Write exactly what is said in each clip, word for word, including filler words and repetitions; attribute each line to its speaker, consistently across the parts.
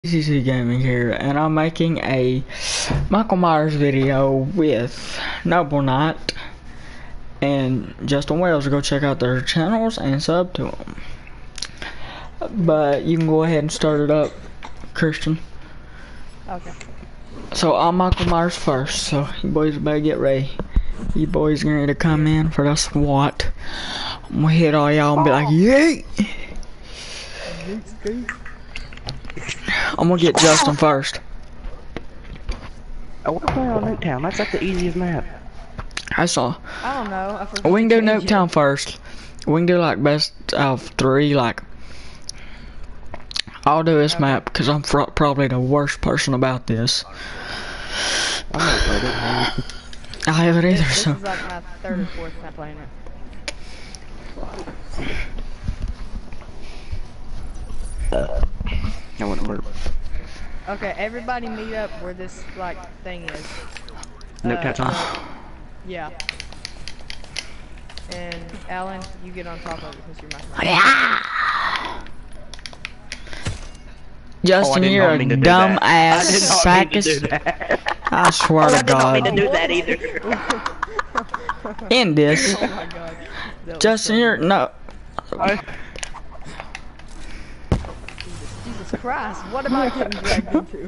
Speaker 1: C C Gaming here, and I'm making a Michael Myers video with Noble Knight and Justin Wells. Go check out their channels and sub to them. But you can go ahead and start it up, Christian.
Speaker 2: Okay.
Speaker 1: So I'm Michael Myers first, so you boys better get ready. You boys are ready to come in for the SWAT. I'm gonna hit all y'all and be like, yay! I'm gonna get Justin first.
Speaker 3: I want to play on Nuketown. That's like the easiest map.
Speaker 1: I saw.
Speaker 2: I don't know. I forgot
Speaker 1: We can do
Speaker 2: to change
Speaker 1: Nuketown
Speaker 2: it.
Speaker 1: first. We can do like best out of three. Like, I'll do this
Speaker 2: Okay.
Speaker 1: map because I'm fr probably the worst person about this.
Speaker 3: I'm not played it, man.
Speaker 1: I haven't either.
Speaker 2: This
Speaker 1: So
Speaker 2: is like my third or fourth time playing it.
Speaker 3: That wouldn't work.
Speaker 2: Okay, everybody meet up where this like thing is.
Speaker 3: Nuketown's
Speaker 2: Uh,
Speaker 3: on.
Speaker 2: so- Yeah. And Alan, you get on top of it because you're my friend.
Speaker 1: yeah. Justin,
Speaker 3: Oh, I did
Speaker 1: you're
Speaker 3: not
Speaker 1: a
Speaker 3: mean to do
Speaker 1: dumb
Speaker 3: that.
Speaker 1: ass
Speaker 3: I did not
Speaker 1: sack
Speaker 3: mean
Speaker 1: of.
Speaker 3: to do that.
Speaker 1: I swear
Speaker 3: Oh,
Speaker 1: to
Speaker 3: I did not mean to
Speaker 1: God.
Speaker 3: do that either.
Speaker 1: End this.
Speaker 2: Oh my god. That was
Speaker 1: Justin,
Speaker 2: so
Speaker 1: you're
Speaker 2: good.
Speaker 1: no.
Speaker 2: Jesus Christ, what am I getting dragged into?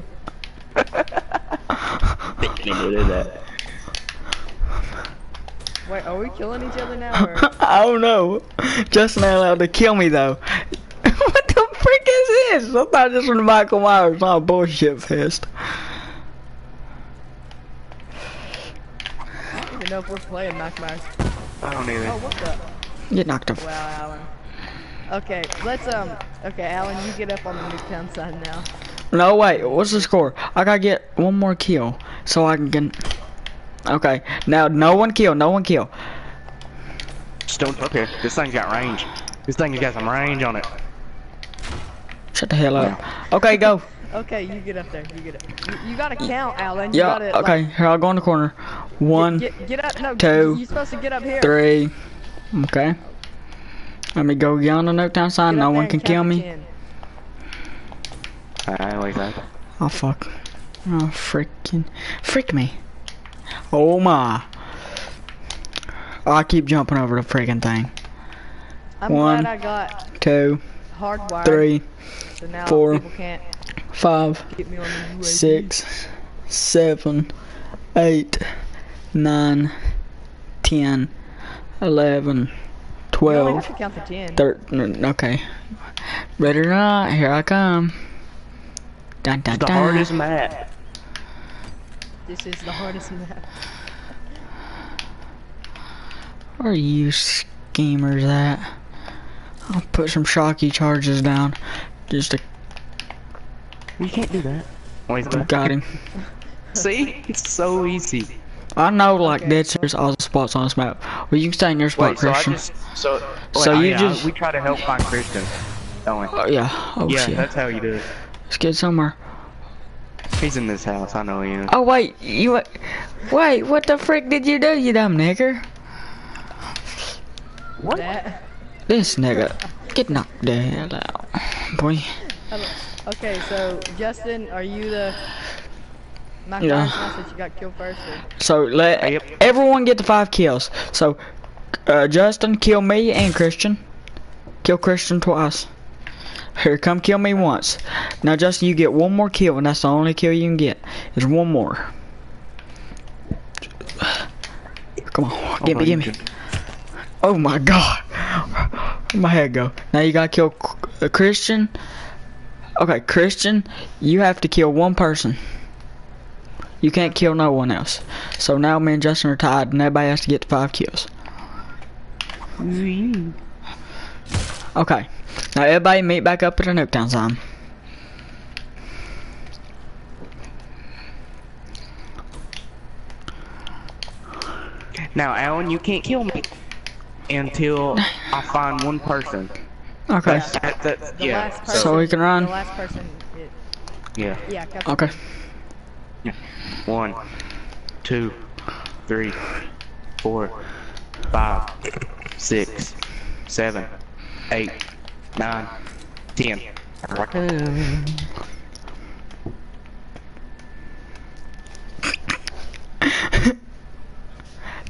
Speaker 3: Didn't mean to do that.
Speaker 2: Wait, are we killing each other now or?
Speaker 1: I don't know. Justin ain't allowed to kill me though. What the frick is this? I thought this was Michael Myers, not a bullshit fest.
Speaker 2: I don't even know if we're playing Mike Myers.
Speaker 3: I don't either.
Speaker 2: Oh, what the?
Speaker 1: Get knocked off.
Speaker 2: Wow, Alan. Okay, let's um. Okay, Alan, you get up on the Nuketown side now.
Speaker 1: No, wait. What's the score? I gotta get one more kill so I can get. Okay, now no one kill. No one kill.
Speaker 3: Just don't up here. This thing's got range. This thing's got some range on it.
Speaker 1: Shut the hell up. Okay, go.
Speaker 2: Okay, you get up there. You get up. You, you gotta count, Alan. You
Speaker 1: Yeah.
Speaker 2: gotta,
Speaker 1: Okay.
Speaker 2: Like,
Speaker 1: Here, I'll go in the corner. One,
Speaker 2: get, get, get up. No,
Speaker 1: two,
Speaker 2: you're supposed to get up here.
Speaker 1: three. Okay. Let me go get on the Nuketown sign.
Speaker 2: Get
Speaker 1: No
Speaker 2: up
Speaker 1: one
Speaker 2: there
Speaker 1: can
Speaker 2: and
Speaker 1: kill
Speaker 2: count to
Speaker 1: me.
Speaker 2: ten.
Speaker 3: Alright, like that.
Speaker 1: Oh fuck. Oh freaking. Freak me. Oh my. Oh, I keep jumping over the freaking thing.
Speaker 2: I'm
Speaker 1: One,
Speaker 2: glad I got
Speaker 1: Two,
Speaker 2: hardwired.
Speaker 1: three,
Speaker 2: So now
Speaker 1: four,
Speaker 2: people can't
Speaker 1: five,
Speaker 2: get me on the U A V.
Speaker 1: six, seven, eight, nine, ten, eleven,
Speaker 2: You only
Speaker 1: twelve,
Speaker 2: have to count to ten.
Speaker 1: thirteen. Okay. Ready or not, here I come. Dun dun
Speaker 3: The
Speaker 1: dun.
Speaker 3: hardest map.
Speaker 2: This is the hardest map.
Speaker 1: Where are you schemers at? I'll put some shocky charges down. Just to
Speaker 3: You can't do that. Wait, that.
Speaker 1: got him.
Speaker 3: See? It's so easy.
Speaker 1: I know, like,
Speaker 2: Okay,
Speaker 1: dead
Speaker 2: so-
Speaker 1: serious all the spots on this map. Well, you can stay in your spot,
Speaker 3: Wait, so I
Speaker 1: Christian.
Speaker 3: just so
Speaker 1: So
Speaker 3: wait,
Speaker 1: you
Speaker 3: yeah,
Speaker 1: just-
Speaker 3: we try to help find Christian, don't we?
Speaker 1: Oh, yeah. Oh,
Speaker 3: yeah,
Speaker 1: shit.
Speaker 3: that's how you do it.
Speaker 1: Let's get somewhere.
Speaker 3: He's in this house. I know he is.
Speaker 1: Oh, wait. You. Wait, what the frick did you do, you dumb nigger?
Speaker 3: What?
Speaker 2: That.
Speaker 1: This nigga. Get knocked the hell out. Boy.
Speaker 2: Okay, so Justin, are you the Mike
Speaker 1: Yeah.
Speaker 2: Myers that you got killed first? Or?
Speaker 1: So, let
Speaker 3: Yep.
Speaker 1: everyone get the five kills. So, uh, Justin, kill me and Christian. Kill Christian twice. Here, come kill me once. Now, Justin, you get one more kill, and that's the only kill you can get. Is one more. Come on, give me, give me. Oh my God, where'd my head go? Now you gotta kill uh, Christian. Okay, Christian, you have to kill one person. You can't kill no one else. So now me and Justin are tied, and everybody has to get to five kills. Okay, now everybody meet back up at the Nuketown sign.
Speaker 3: Now, Alan, you can't kill me until I find one person.
Speaker 1: Okay,
Speaker 3: That's, that, that,
Speaker 2: The
Speaker 3: yeah.
Speaker 2: last person.
Speaker 1: So we can run?
Speaker 2: The last person. It,
Speaker 3: Yeah.
Speaker 2: yeah. Got
Speaker 1: okay.
Speaker 3: One, two, three, four, five, six, seven, eight, nine, ten.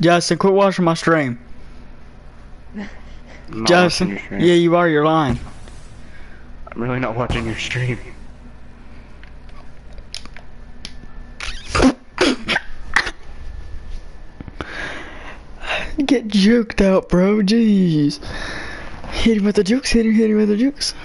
Speaker 1: Justin, quit watching my stream.
Speaker 3: I'm not
Speaker 1: Justin,
Speaker 3: watching your stream.
Speaker 1: yeah, you are. You're lying.
Speaker 3: I'm really not watching your stream.
Speaker 1: Get juked out, bro. Jeez. Hit him with the jukes. Hit him. Hit him with the jukes.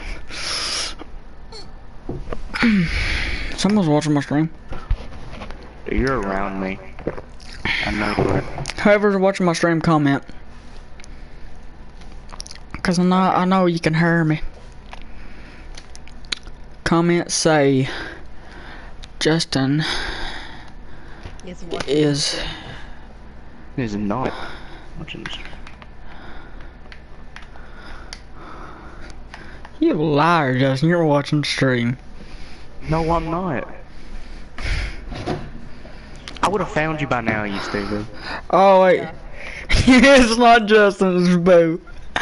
Speaker 1: Someone's watching my stream.
Speaker 3: You're around me. I know you are.
Speaker 1: Whoever's watching my stream, comment. Cause I know I know you can hear me. Comment, say Justin
Speaker 2: It's watching
Speaker 1: is
Speaker 3: Is not watching the stream.
Speaker 1: you liar, Justin. You're watching the stream.
Speaker 3: No, I'm not. I would have found you by now, you stupid.
Speaker 1: Oh wait,
Speaker 2: Yeah.
Speaker 1: it's not Justin. It's Boo.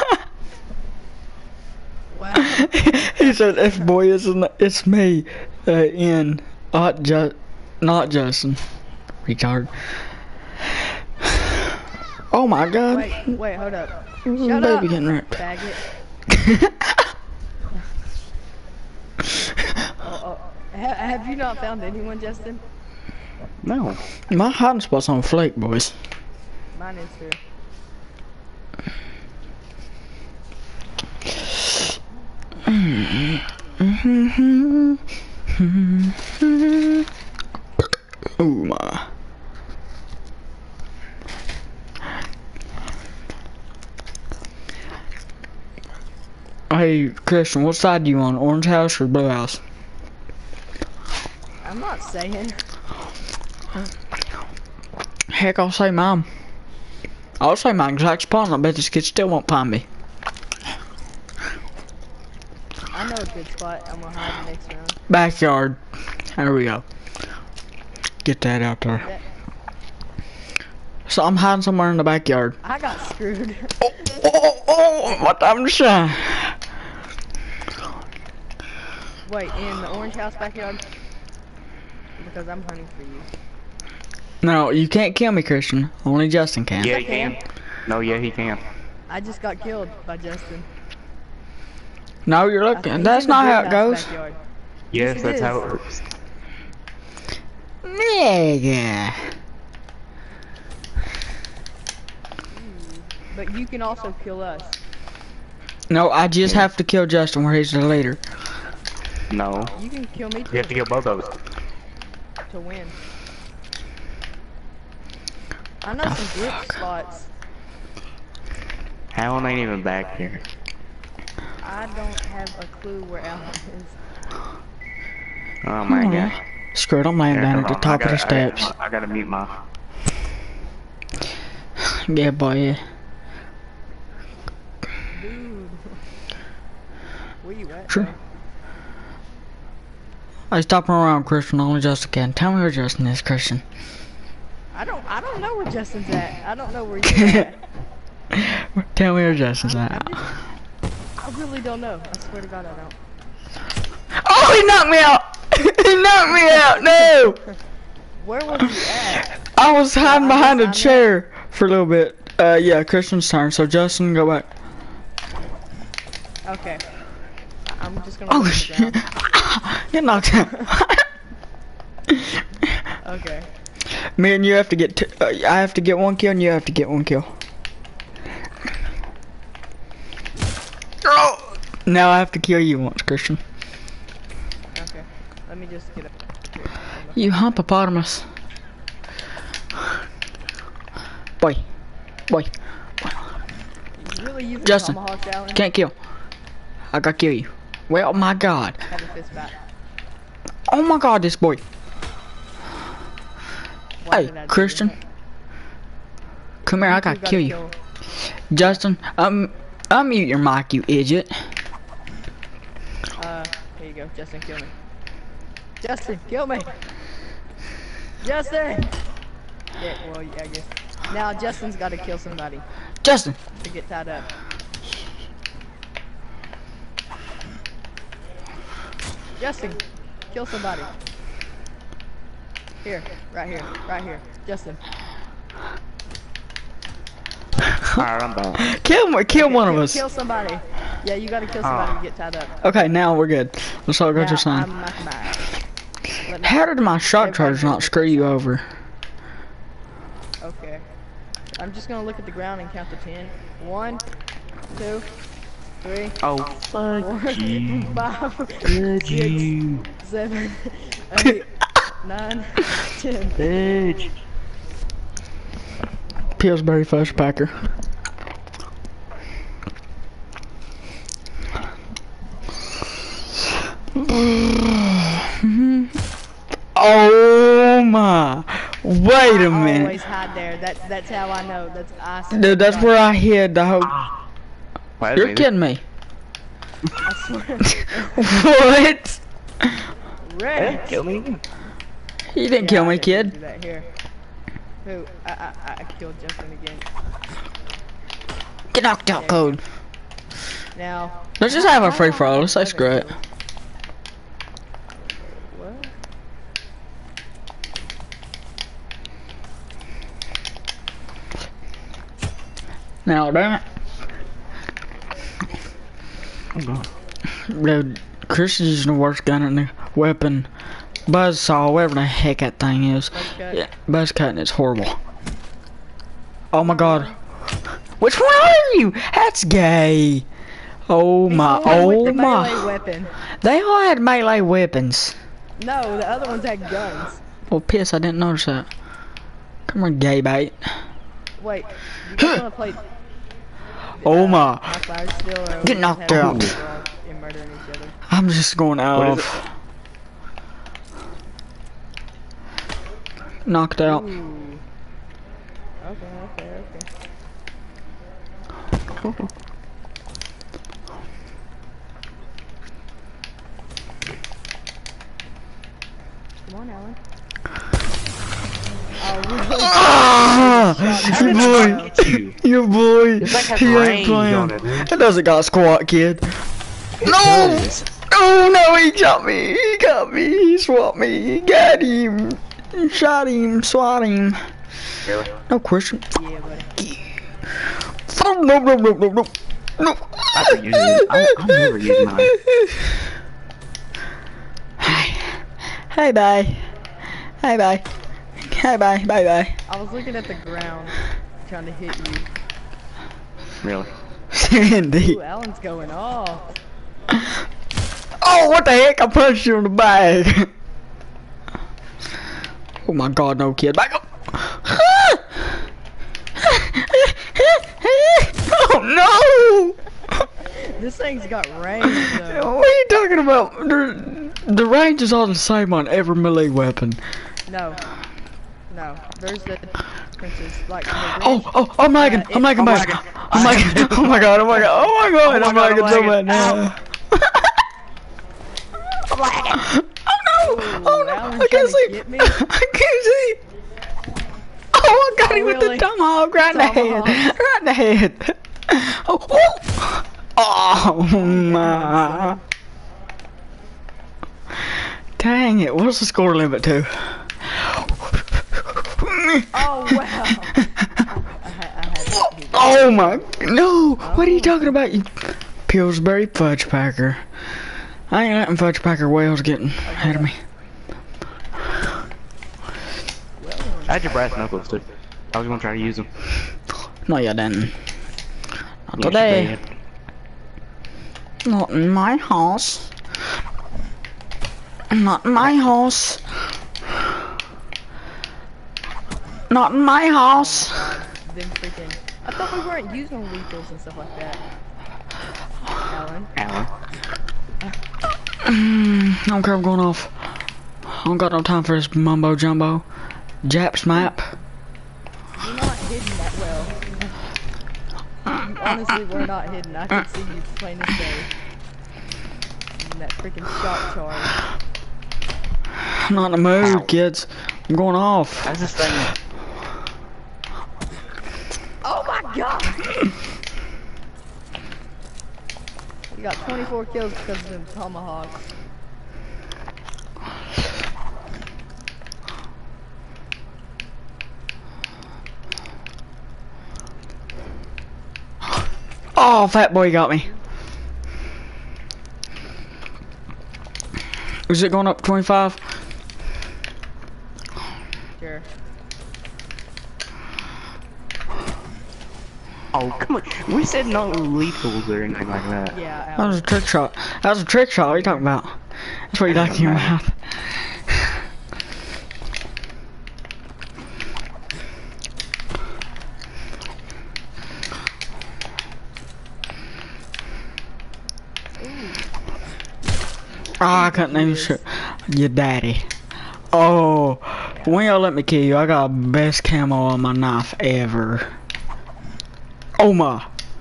Speaker 2: Wow.
Speaker 1: He said, "F boy, it's n- it's me, uh, in not just not Justin, retard." Oh my God!
Speaker 2: Wait, wait, hold up.
Speaker 1: Baby
Speaker 2: Shut up,
Speaker 1: getting ripped.
Speaker 2: faggot. Oh, oh. Ha have you not found anyone, Justin?
Speaker 3: No.
Speaker 1: My hiding spot's on Flake, boys.
Speaker 2: Mine is too.
Speaker 1: Oh my. Hey, Christian, what side do you on? Orange house or blue house?
Speaker 2: I'm not saying.
Speaker 1: Heck, I'll say mine. I'll say my exact spawn. I bet this kid still won't find me.
Speaker 2: I know a good spot. I'm gonna hide next round.
Speaker 1: Backyard. There we go. Get that out there.
Speaker 2: That-
Speaker 1: So I'm hiding somewhere in the backyard.
Speaker 2: I got screwed.
Speaker 1: Oh, oh, oh, what time to shine?
Speaker 2: Wait, in the orange house backyard? Because I'm hunting for you.
Speaker 1: No, you can't kill me, Christian. Only Justin can.
Speaker 3: Yeah, he can. No, yeah, he can.
Speaker 2: I just got killed by Justin.
Speaker 1: No, you're
Speaker 2: I
Speaker 1: looking.
Speaker 2: think
Speaker 1: That's
Speaker 2: in the
Speaker 1: not how
Speaker 2: big
Speaker 1: it
Speaker 2: house
Speaker 1: goes.
Speaker 2: backyard.
Speaker 3: Yes,
Speaker 2: it
Speaker 3: that's
Speaker 2: is.
Speaker 3: how it works.
Speaker 1: Nigga.
Speaker 2: But you can also kill us.
Speaker 1: No, I just have to kill Justin where he's the leader.
Speaker 3: No.
Speaker 2: You can kill me
Speaker 3: You
Speaker 2: too
Speaker 3: have to kill both those.
Speaker 2: to win. I know some good spots.
Speaker 3: Alan ain't even back here.
Speaker 2: I don't have a clue where Alan is.
Speaker 3: Oh my
Speaker 1: Hmm.
Speaker 3: god.
Speaker 1: Screw it, I'm laying
Speaker 3: Here,
Speaker 1: down
Speaker 3: hold
Speaker 1: at the
Speaker 3: on.
Speaker 1: top
Speaker 3: I
Speaker 1: of the
Speaker 3: gotta- I-
Speaker 1: steps.
Speaker 3: I, gotta mute my.
Speaker 1: Yeah, boy, yeah.
Speaker 2: Dude. Where you at?
Speaker 1: Sure.
Speaker 2: bro?
Speaker 1: I stop around Christian, only Justin can. Tell me where Justin is, Christian.
Speaker 2: I don't I don't know where Justin's at. I don't know where you're at.
Speaker 1: Tell me where Justin's
Speaker 2: I'm
Speaker 1: at.
Speaker 2: just, I really don't know. I swear to God I don't.
Speaker 1: Oh, he knocked me out! He knocked me out! No!
Speaker 2: Where was you at?
Speaker 1: I was hiding
Speaker 2: I
Speaker 1: behind a
Speaker 2: just- I know-
Speaker 1: chair for a little bit. Uh, yeah, Christian's turn. So Justin, go back.
Speaker 2: Okay. I'm just gonna
Speaker 1: Oh
Speaker 2: look at the
Speaker 1: shit!
Speaker 2: ground.
Speaker 1: Get knocked out.
Speaker 2: Okay.
Speaker 1: Me and you have to get. T uh, I have to get one kill, and you have to get one kill. Oh! Now I have to kill you once, Christian.
Speaker 2: Okay. Let me just get up.
Speaker 1: You humpopotamus. Boy, boy,
Speaker 2: You really using
Speaker 1: Justin,
Speaker 2: tomahawks, Alan?
Speaker 1: can't kill. I gotta kill you. Well, my God.
Speaker 2: Have a fist back.
Speaker 1: Oh my God, this boy.
Speaker 2: Why
Speaker 1: Hey,
Speaker 2: did I do
Speaker 1: Christian.
Speaker 2: that?
Speaker 1: Come here, I
Speaker 2: You
Speaker 1: gotta
Speaker 2: gotta
Speaker 1: kill you. Justin, um, unmute your mic, you idiot.
Speaker 2: Uh, here you go. Justin, kill me. Justin, kill me. Justin! Yeah, well, yeah, I guess. Now Justin's gotta kill somebody
Speaker 1: Justin,
Speaker 2: to get tied up. Justin, kill somebody. Here, right here, right here. Justin.
Speaker 3: Alright, I'm back.
Speaker 1: Kill me, kill one of
Speaker 2: kill,
Speaker 1: us.
Speaker 2: Kill somebody. Yeah, you gotta kill somebody
Speaker 3: Oh.
Speaker 2: to get tied up.
Speaker 1: Okay, now we're good. Let's all go
Speaker 2: Now,
Speaker 1: to sign.
Speaker 2: I'm not back. Let me-
Speaker 1: How did my shock
Speaker 2: Everybody
Speaker 1: charge not
Speaker 2: go to
Speaker 1: screw you over?
Speaker 2: Okay. I'm just gonna look at the ground and count to ten. One, two, three,
Speaker 3: Oh,
Speaker 2: four,
Speaker 3: fuck you.
Speaker 2: five,
Speaker 3: Fudge you.
Speaker 2: six, seven, eight, nine, ten.
Speaker 3: Fudge.
Speaker 1: Pillsbury Fudge Packer. Oh my! Wait a
Speaker 2: I
Speaker 1: minute,
Speaker 2: always hide there. That's that's how I know. That's I. swear
Speaker 1: dude.
Speaker 2: to
Speaker 1: That's
Speaker 2: God.
Speaker 1: where I hid the whole.
Speaker 3: Why,
Speaker 1: You're
Speaker 3: baby?
Speaker 1: kidding me?
Speaker 2: I swear.
Speaker 1: What?
Speaker 3: Hey,
Speaker 2: Rex.
Speaker 3: kill me.
Speaker 1: You didn't
Speaker 2: Yeah,
Speaker 1: kill
Speaker 2: I
Speaker 1: me,
Speaker 2: didn't
Speaker 1: kid.
Speaker 2: do that here. Who? I I I killed Justin again.
Speaker 1: Get knocked out, code.
Speaker 2: Now.
Speaker 1: Let's just have a
Speaker 2: how
Speaker 1: free
Speaker 2: do I
Speaker 1: for all.
Speaker 2: have
Speaker 1: Let's say
Speaker 2: seven
Speaker 1: screw it.
Speaker 2: kills? What?
Speaker 1: Now, damn it. Dude, Chris is using the worst gun in the weapon. Buzzsaw, whatever the heck that thing is.
Speaker 2: Buzzcut?
Speaker 1: Yeah, buzz cutting is horrible. Oh my god. Which one are you? That's gay. Oh
Speaker 2: He's
Speaker 1: my,
Speaker 2: the one with
Speaker 1: oh
Speaker 2: the melee
Speaker 1: my.
Speaker 2: weapon.
Speaker 1: They all had melee weapons.
Speaker 2: No, the other ones had guns.
Speaker 1: Well, piss, I didn't notice that. Come on, gay bait.
Speaker 2: Wait, you guys wanna play?
Speaker 1: Oh
Speaker 2: uh,
Speaker 1: my.
Speaker 2: Knock Fire still, or
Speaker 1: Get
Speaker 2: we
Speaker 1: knocked
Speaker 2: just have
Speaker 1: out.
Speaker 2: to brawl and murdering each other?
Speaker 1: I'm just going out
Speaker 3: What is
Speaker 1: of. Knocked out.
Speaker 2: Ooh. Okay, okay, okay. Come on, Alan. Oh, really?
Speaker 1: Ah, your boy,
Speaker 3: You.
Speaker 1: your boy,
Speaker 3: It's like has
Speaker 1: he ain't
Speaker 3: range on
Speaker 1: playing.
Speaker 3: it, dude.
Speaker 1: It doesn't got squat, kid.
Speaker 3: It
Speaker 1: No!
Speaker 3: does.
Speaker 1: Oh no, he got me, he got me, he swapped me, he got him, shot him, swat him.
Speaker 3: Really?
Speaker 1: No question.
Speaker 2: Yeah, buddy.
Speaker 1: Oh, no, no, no, no, no, no.
Speaker 3: I never use it. I, I never use mine.
Speaker 1: Hi. Hey, bye. Hey, bye. Hey, bye, bye, bye.
Speaker 2: I was looking at the ground, trying to hit you.
Speaker 3: Really?
Speaker 1: Sandy.
Speaker 2: Ooh, Alan's going off.
Speaker 1: Oh, what the heck? I punched you in the back. Oh my god, no, kid. Back up. Oh no!
Speaker 2: This thing's got range, though.
Speaker 1: What are you talking about? The, the range is all the same on every melee weapon.
Speaker 2: No. No. There's the differences. Like, the
Speaker 1: Oh,
Speaker 2: range-
Speaker 1: oh, I'm lagging.
Speaker 2: Uh,
Speaker 1: I'm
Speaker 2: it-
Speaker 1: lagging
Speaker 3: I'm
Speaker 1: back.
Speaker 3: lagging.
Speaker 1: I'm lagging. Oh my god, oh my god, oh my god,
Speaker 3: Oh
Speaker 1: I'm
Speaker 3: my God,
Speaker 1: lagging
Speaker 3: I'm
Speaker 1: so
Speaker 3: lagging.
Speaker 1: bad now.
Speaker 3: I'm lagging.
Speaker 1: Oh no! Oh no!
Speaker 2: Alan's
Speaker 1: I can't
Speaker 2: trying to
Speaker 1: see.
Speaker 2: get me.
Speaker 1: I can't see. Oh, I got
Speaker 2: Oh,
Speaker 1: him with
Speaker 2: really?
Speaker 1: the tomahawk right in the
Speaker 2: Tomahawk.
Speaker 1: head. Right in the head. Oh, oh. Oh my. Dang it, what's the score limit to?
Speaker 2: Oh, wow. I, had, I had to hit
Speaker 1: Oh my, no, what are you talking about, you Pillsbury Fudge Packer? I ain't letting Fudge Packer Wales getting ahead of me.
Speaker 3: I had your brass knuckles too. I was gonna try to use them.
Speaker 1: No, you didn't. Not
Speaker 3: Yes,
Speaker 1: today.
Speaker 3: you did.
Speaker 1: Not in my house. Not in my house. Not in my house.
Speaker 2: them freaking. I thought we weren't using lethals and stuff like that. Alan.
Speaker 3: Alan.
Speaker 1: Mm, I don't care, I'm going off. I don't got no time for this mumbo jumbo. Japs map.
Speaker 2: You're not hidden that well. You honestly were not hidden. I could see you plain as day. And that freaking shock charge.
Speaker 1: I'm not in the mood, kids. I'm going off.
Speaker 3: How's this thing?
Speaker 2: Oh my god! You got twenty-four kills because of them tomahawks.
Speaker 1: Oh, fat boy got me. Is it going up twenty-five?
Speaker 2: Sure.
Speaker 3: Oh, come on. We said no lethals or anything like that.
Speaker 2: Yeah.
Speaker 1: That was a trick shot. That was a trick shot. What are you talking about? That's what you like in your mouth. Ah, I couldn't even shoot your daddy. Oh, when y'all let me kill you, I got best camo on my knife ever. Oh my.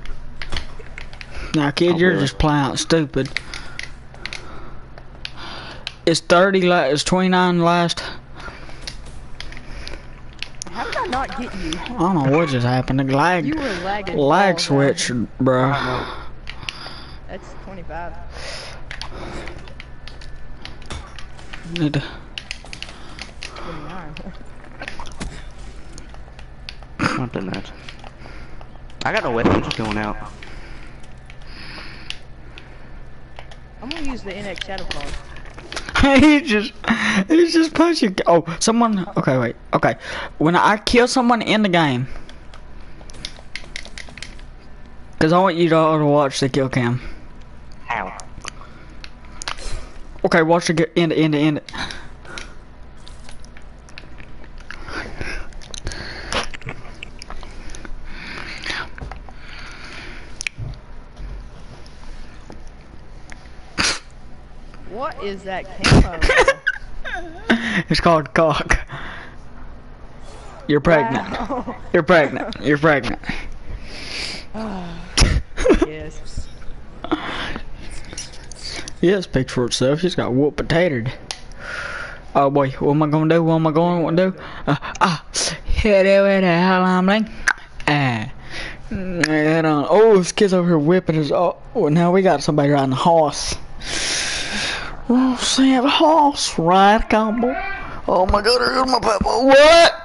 Speaker 1: Now, kid,
Speaker 3: Oh,
Speaker 1: you're
Speaker 3: really?
Speaker 1: just playing stupid. It's thirty last. It's twenty-nine last.
Speaker 2: How did I not get you?
Speaker 1: I don't know what just happened. The lag,
Speaker 2: You were lagging.
Speaker 1: lag
Speaker 2: balls
Speaker 1: switch,
Speaker 2: out.
Speaker 1: bro.
Speaker 2: That's twenty-five.
Speaker 1: Need to.
Speaker 2: twenty-nine.
Speaker 3: Not done that. I got no weapons going out.
Speaker 2: I'm gonna use the N X Shadow Claws.
Speaker 1: he just, he's just punching. Oh, someone. Okay, wait. Okay, when I kill someone in the game, cause I want you to all to watch the kill cam.
Speaker 3: How?
Speaker 1: Okay, watch the get end it, end it, end it.
Speaker 2: What is that camo?
Speaker 1: It's called cock. You're pregnant.
Speaker 2: Wow.
Speaker 1: You're pregnant. You're pregnant.
Speaker 2: Yes.
Speaker 1: Yeah, it speaks for itself. She's got whoop potatoed. Oh boy, what am I gonna do? What am I going to do? Uh, ah, hit it with a hell I'm like. Ah. And, uh, oh, this kid's over here whipping his. Oh, well, now we got somebody riding a horse. Oh, see, have a horse ride combo. Oh my god, here's my papa. What?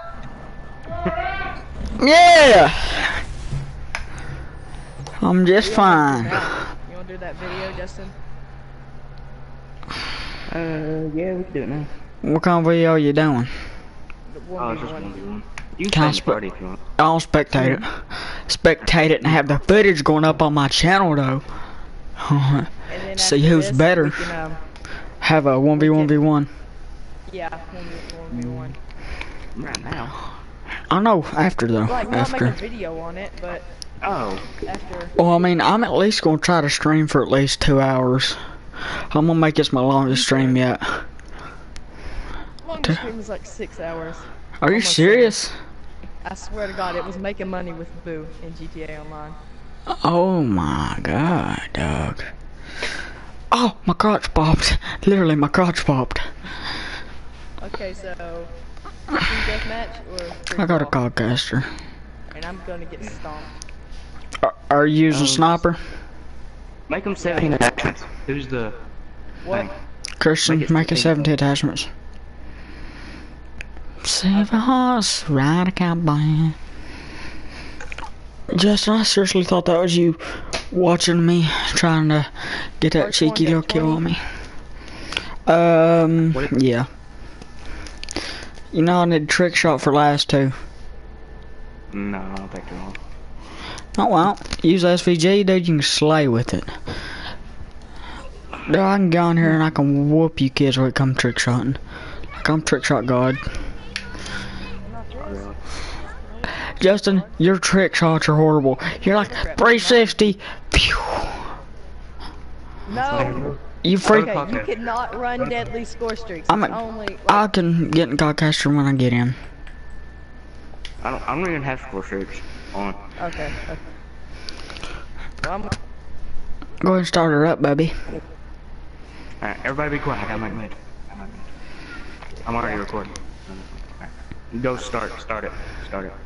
Speaker 1: Yeah. I'm just fine.
Speaker 2: You wanna do that video, Justin?
Speaker 3: Uh, yeah, we can do it now.
Speaker 1: What kind of video are you doing?
Speaker 2: The
Speaker 3: Oh,
Speaker 2: one
Speaker 3: it's
Speaker 2: v
Speaker 3: just
Speaker 2: one.
Speaker 3: one v one. You can
Speaker 1: Can I
Speaker 3: stay in the
Speaker 1: sp-
Speaker 3: party if you want.
Speaker 1: I'll spectate it. Spectate it and have the footage going up on my channel though.
Speaker 2: And then
Speaker 1: See
Speaker 2: after
Speaker 1: who's
Speaker 2: this,
Speaker 1: better.
Speaker 2: we can, um,
Speaker 1: Have a one v one v one.
Speaker 2: yeah, one v one.
Speaker 3: Right now.
Speaker 1: I know, after though.
Speaker 2: Like, not make a
Speaker 1: After.
Speaker 2: video on it, but
Speaker 3: Oh.
Speaker 2: after.
Speaker 1: Well, I mean, I'm at least gonna try to stream for at least two hours. I'm gonna make this my longest stream yet.
Speaker 2: Longest stream was like six hours.
Speaker 1: Are you
Speaker 2: Almost
Speaker 1: serious?
Speaker 2: I swear to God, it was making money with Boo in G T A Online.
Speaker 1: Oh my god, dog. Oh, my crotch popped. Literally, my crotch popped.
Speaker 2: Okay, so team deathmatch or free
Speaker 1: I got a
Speaker 2: for all?
Speaker 1: codcaster.
Speaker 2: And I'm gonna get stomped.
Speaker 1: Are, are you using
Speaker 3: Um,
Speaker 1: sniper?
Speaker 3: Make them seventeen attachments. Who's the
Speaker 2: What?
Speaker 3: thing?
Speaker 1: Christian,
Speaker 3: Make it
Speaker 1: make it
Speaker 3: seventeen.
Speaker 1: seventy attachments. Save a horse, ride a cowboy. Justin, I seriously thought that was you watching me, trying to get that
Speaker 2: First
Speaker 1: cheeky
Speaker 2: one,
Speaker 1: little
Speaker 2: get
Speaker 1: kill on
Speaker 2: twenty.
Speaker 1: me. Um,
Speaker 3: What if-
Speaker 1: yeah. You know I need a trick shot for last two.
Speaker 3: No, I don't think they're on.
Speaker 1: Oh well, use S V G, dude, you can slay with it. Dude, I can go in here and I can whoop you kids when it comes trick shotting. Like I'm trick shot god. Justin, your trick shots are horrible. You're like three sixty. Phew.
Speaker 2: No.
Speaker 1: You freak.
Speaker 2: Okay, you cannot run deadly score streaks.
Speaker 1: I'm
Speaker 2: It's
Speaker 1: a-
Speaker 2: only. Like,
Speaker 1: I can get in Godcaster when I get in.
Speaker 3: I don't. I don't even have score streaks on.
Speaker 2: okay. okay. Well, I'm,
Speaker 3: Uh,
Speaker 1: Go ahead and start her up, baby.
Speaker 3: Alright, everybody be quiet. I got my mid. I'm already recording. Alright. Go start. Start it. Start it.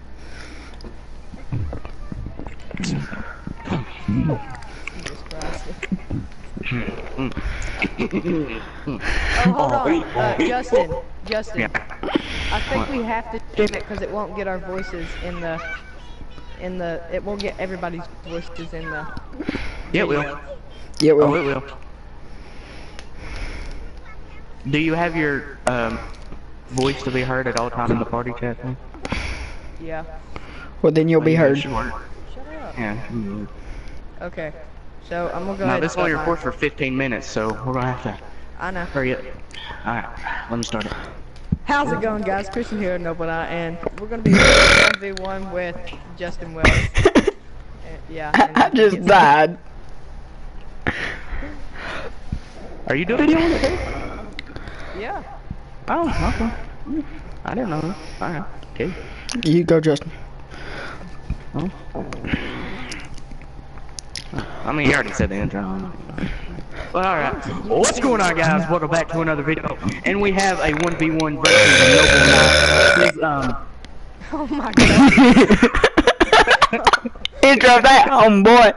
Speaker 2: Jesus Christ. Oh, hold on. Uh, Justin. Justin.
Speaker 3: Yeah.
Speaker 2: I think we have to stream it because it won't get our voices in the in the. It will get everybody's voices in the.
Speaker 3: Yeah, it will.
Speaker 1: Yeah,
Speaker 3: Oh,
Speaker 1: well,
Speaker 3: it will. Do you have your um, voice to be heard at all times in the party chat thing?
Speaker 2: Yeah.
Speaker 1: well then you'll be heard.
Speaker 2: Shut up.
Speaker 3: Yeah. Mm-hmm.
Speaker 2: Okay. So I'm gonna go
Speaker 3: Now
Speaker 2: ahead.
Speaker 3: this
Speaker 2: and
Speaker 3: only
Speaker 2: start
Speaker 3: records
Speaker 2: mine.
Speaker 3: for fifteen minutes, so we're gonna have to
Speaker 2: I know.
Speaker 3: hurry up. All right, let me start it.
Speaker 2: How's it going, guys? Christian here at Noble Eye, and we're gonna be one v one with Justin Wells. And, yeah. and
Speaker 1: I just
Speaker 2: it's-
Speaker 1: died.
Speaker 3: Are you doing video on it?
Speaker 2: Yeah.
Speaker 3: Oh, okay. I didn't know that. All right. Okay.
Speaker 1: You go, Justin.
Speaker 3: Oh. I mean, you already said the intro. Well, alright. What's going on, guys? Welcome back to another video. And we have a one v one versus Noble Knight. His, um,
Speaker 2: Oh my god.
Speaker 1: Intro that, homeboy.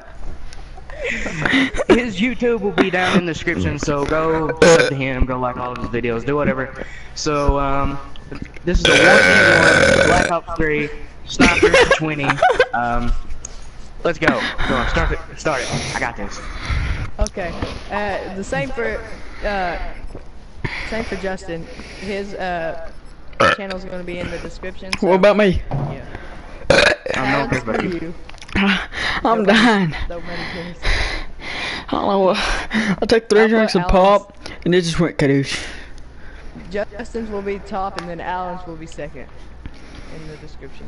Speaker 3: his YouTube will be down in the description, so go sub to him, go like all of his videos, do whatever. So, um, this is a one v one Black Ops three Sniper twenty. Um, let's go. Go on, start it. Start it. I got this.
Speaker 2: Okay. Uh, the same for uh, same for Justin. His uh channel's gonna be in the description. So,
Speaker 1: What about me?
Speaker 2: yeah.
Speaker 3: I'm not
Speaker 2: Alex,
Speaker 3: good,
Speaker 2: for
Speaker 3: buddy.
Speaker 2: you.
Speaker 1: I'm dying.
Speaker 2: So many things.
Speaker 1: I don't know what. I took three
Speaker 2: I'll
Speaker 1: drinks
Speaker 2: put
Speaker 1: of pop, and it just went kadoosh.
Speaker 2: Justin's will be top, and then Alan's will be second in the description.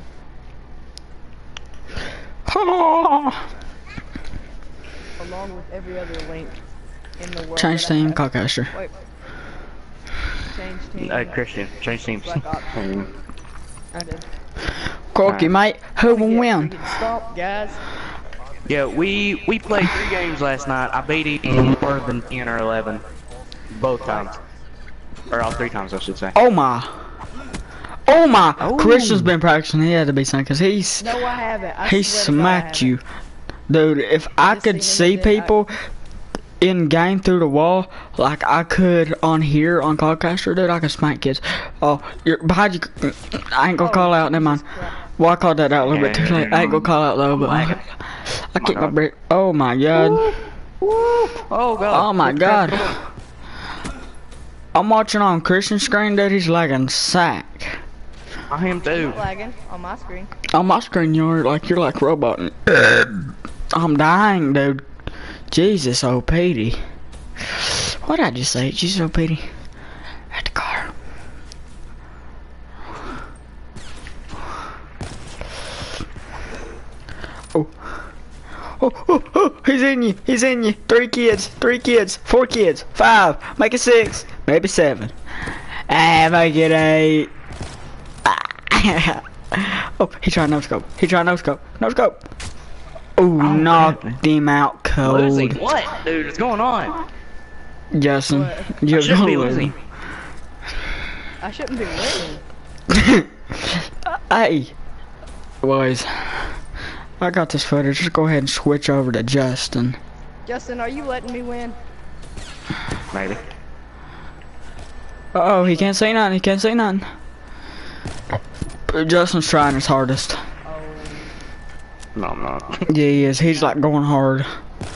Speaker 2: Along with every other link in the world.
Speaker 1: Change
Speaker 2: that I
Speaker 1: team,
Speaker 2: have.
Speaker 1: Cockcaster.
Speaker 2: Wait. Change team.
Speaker 3: Uh, Christian, change teams.
Speaker 2: Black Ops.
Speaker 3: Um,
Speaker 2: I did.
Speaker 1: Corky, mate. Who will
Speaker 2: Get
Speaker 1: win?
Speaker 2: freaking Stop, guys.
Speaker 3: Yeah, we we played three games last night. I beat him more than ten or eleven, both times, or all three times, I should say.
Speaker 1: Oh my. Oh my.
Speaker 3: Oh.
Speaker 1: Christian's been practicing. He had to be saying, because he's.
Speaker 2: No, I haven't. I
Speaker 1: He
Speaker 2: swear to God, I
Speaker 1: smacked
Speaker 2: haven't.
Speaker 1: you. Dude, if I
Speaker 2: just
Speaker 1: could
Speaker 2: seen him
Speaker 1: see
Speaker 2: and then I-
Speaker 1: people in game through the wall like I could on here on Codcaster, dude, I could smack kids. Oh, you're behind you. I ain't gonna
Speaker 2: Oh,
Speaker 1: call out, never mind.
Speaker 2: Jesus Christ.
Speaker 1: Well, I called that out a little bit too late. I ain't gonna call out though, but I, I keep my breath. Oh my god.
Speaker 3: Oh god.
Speaker 1: Oh my god. I'm watching on Christian's screen, dude, he's lagging sack.
Speaker 3: I am too.
Speaker 2: Not lagging on my screen.
Speaker 1: On my screen, you're like, you're like robot. I'm dying, dude. Jesus, oh Petey. What did I just say? Jesus, oh Petey. At the car. Oh. Oh, oh, oh, he's in you, he's in you. Three kids, three kids, four kids, five, make it six, maybe seven. Ah, make it eight. Oh, he tried no scope. He tried no scope. No scope. Ooh,
Speaker 3: Oh,
Speaker 1: knocked
Speaker 3: man.
Speaker 1: him out
Speaker 3: Losing.
Speaker 1: cold.
Speaker 3: What, dude? What's going on?
Speaker 1: Justin,
Speaker 2: What?
Speaker 1: you're
Speaker 3: I shouldn't be
Speaker 1: gonna
Speaker 3: losing.
Speaker 2: I shouldn't be winning.
Speaker 1: Hey, boys, I got this footage. Just go ahead and switch over to Justin.
Speaker 2: Justin, are you letting me win?
Speaker 3: Maybe.
Speaker 1: Uh oh, he can't say nothing. He can't say nothing. But Justin's trying his hardest.
Speaker 2: Oh.
Speaker 3: No, I'm not.
Speaker 1: Yeah, he is. He's like going hard.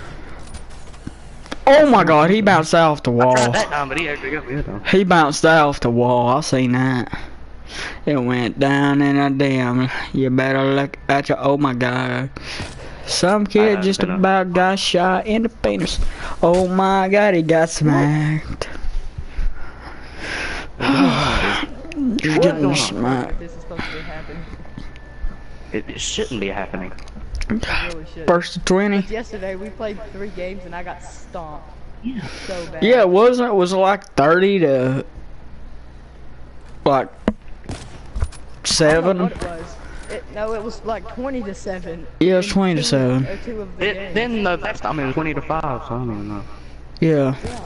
Speaker 1: Oh my god, he bounced that off the wall.
Speaker 3: Tried that time, but he actually got me though.
Speaker 1: He bounced that off the wall. I seen that. It went down in a dam. You better look at your. Oh my god. Some kid
Speaker 3: Uh,
Speaker 1: just
Speaker 3: been a-
Speaker 1: about got shot in the penis. Oh my god, he got smacked. He's
Speaker 3: What's
Speaker 1: getting
Speaker 3: going on?
Speaker 1: smacked.
Speaker 2: This is supposed to be happening.
Speaker 3: It, it shouldn't be happening.
Speaker 2: It really should.
Speaker 1: First to twenty.
Speaker 2: Yesterday we played three games and I got stomped
Speaker 3: Yeah.
Speaker 2: so bad.
Speaker 1: Yeah, it wasn't. It was like thirty to like
Speaker 2: I don't know
Speaker 1: seven.
Speaker 2: what it was. It, no, it was like twenty to seven.
Speaker 1: Yeah, it was
Speaker 2: in
Speaker 1: twenty to
Speaker 2: two-
Speaker 1: seven.
Speaker 2: or two of the
Speaker 3: It,
Speaker 2: games.
Speaker 3: then the next time it was twenty to five, so I don't even know.
Speaker 1: Yeah.
Speaker 2: Yeah.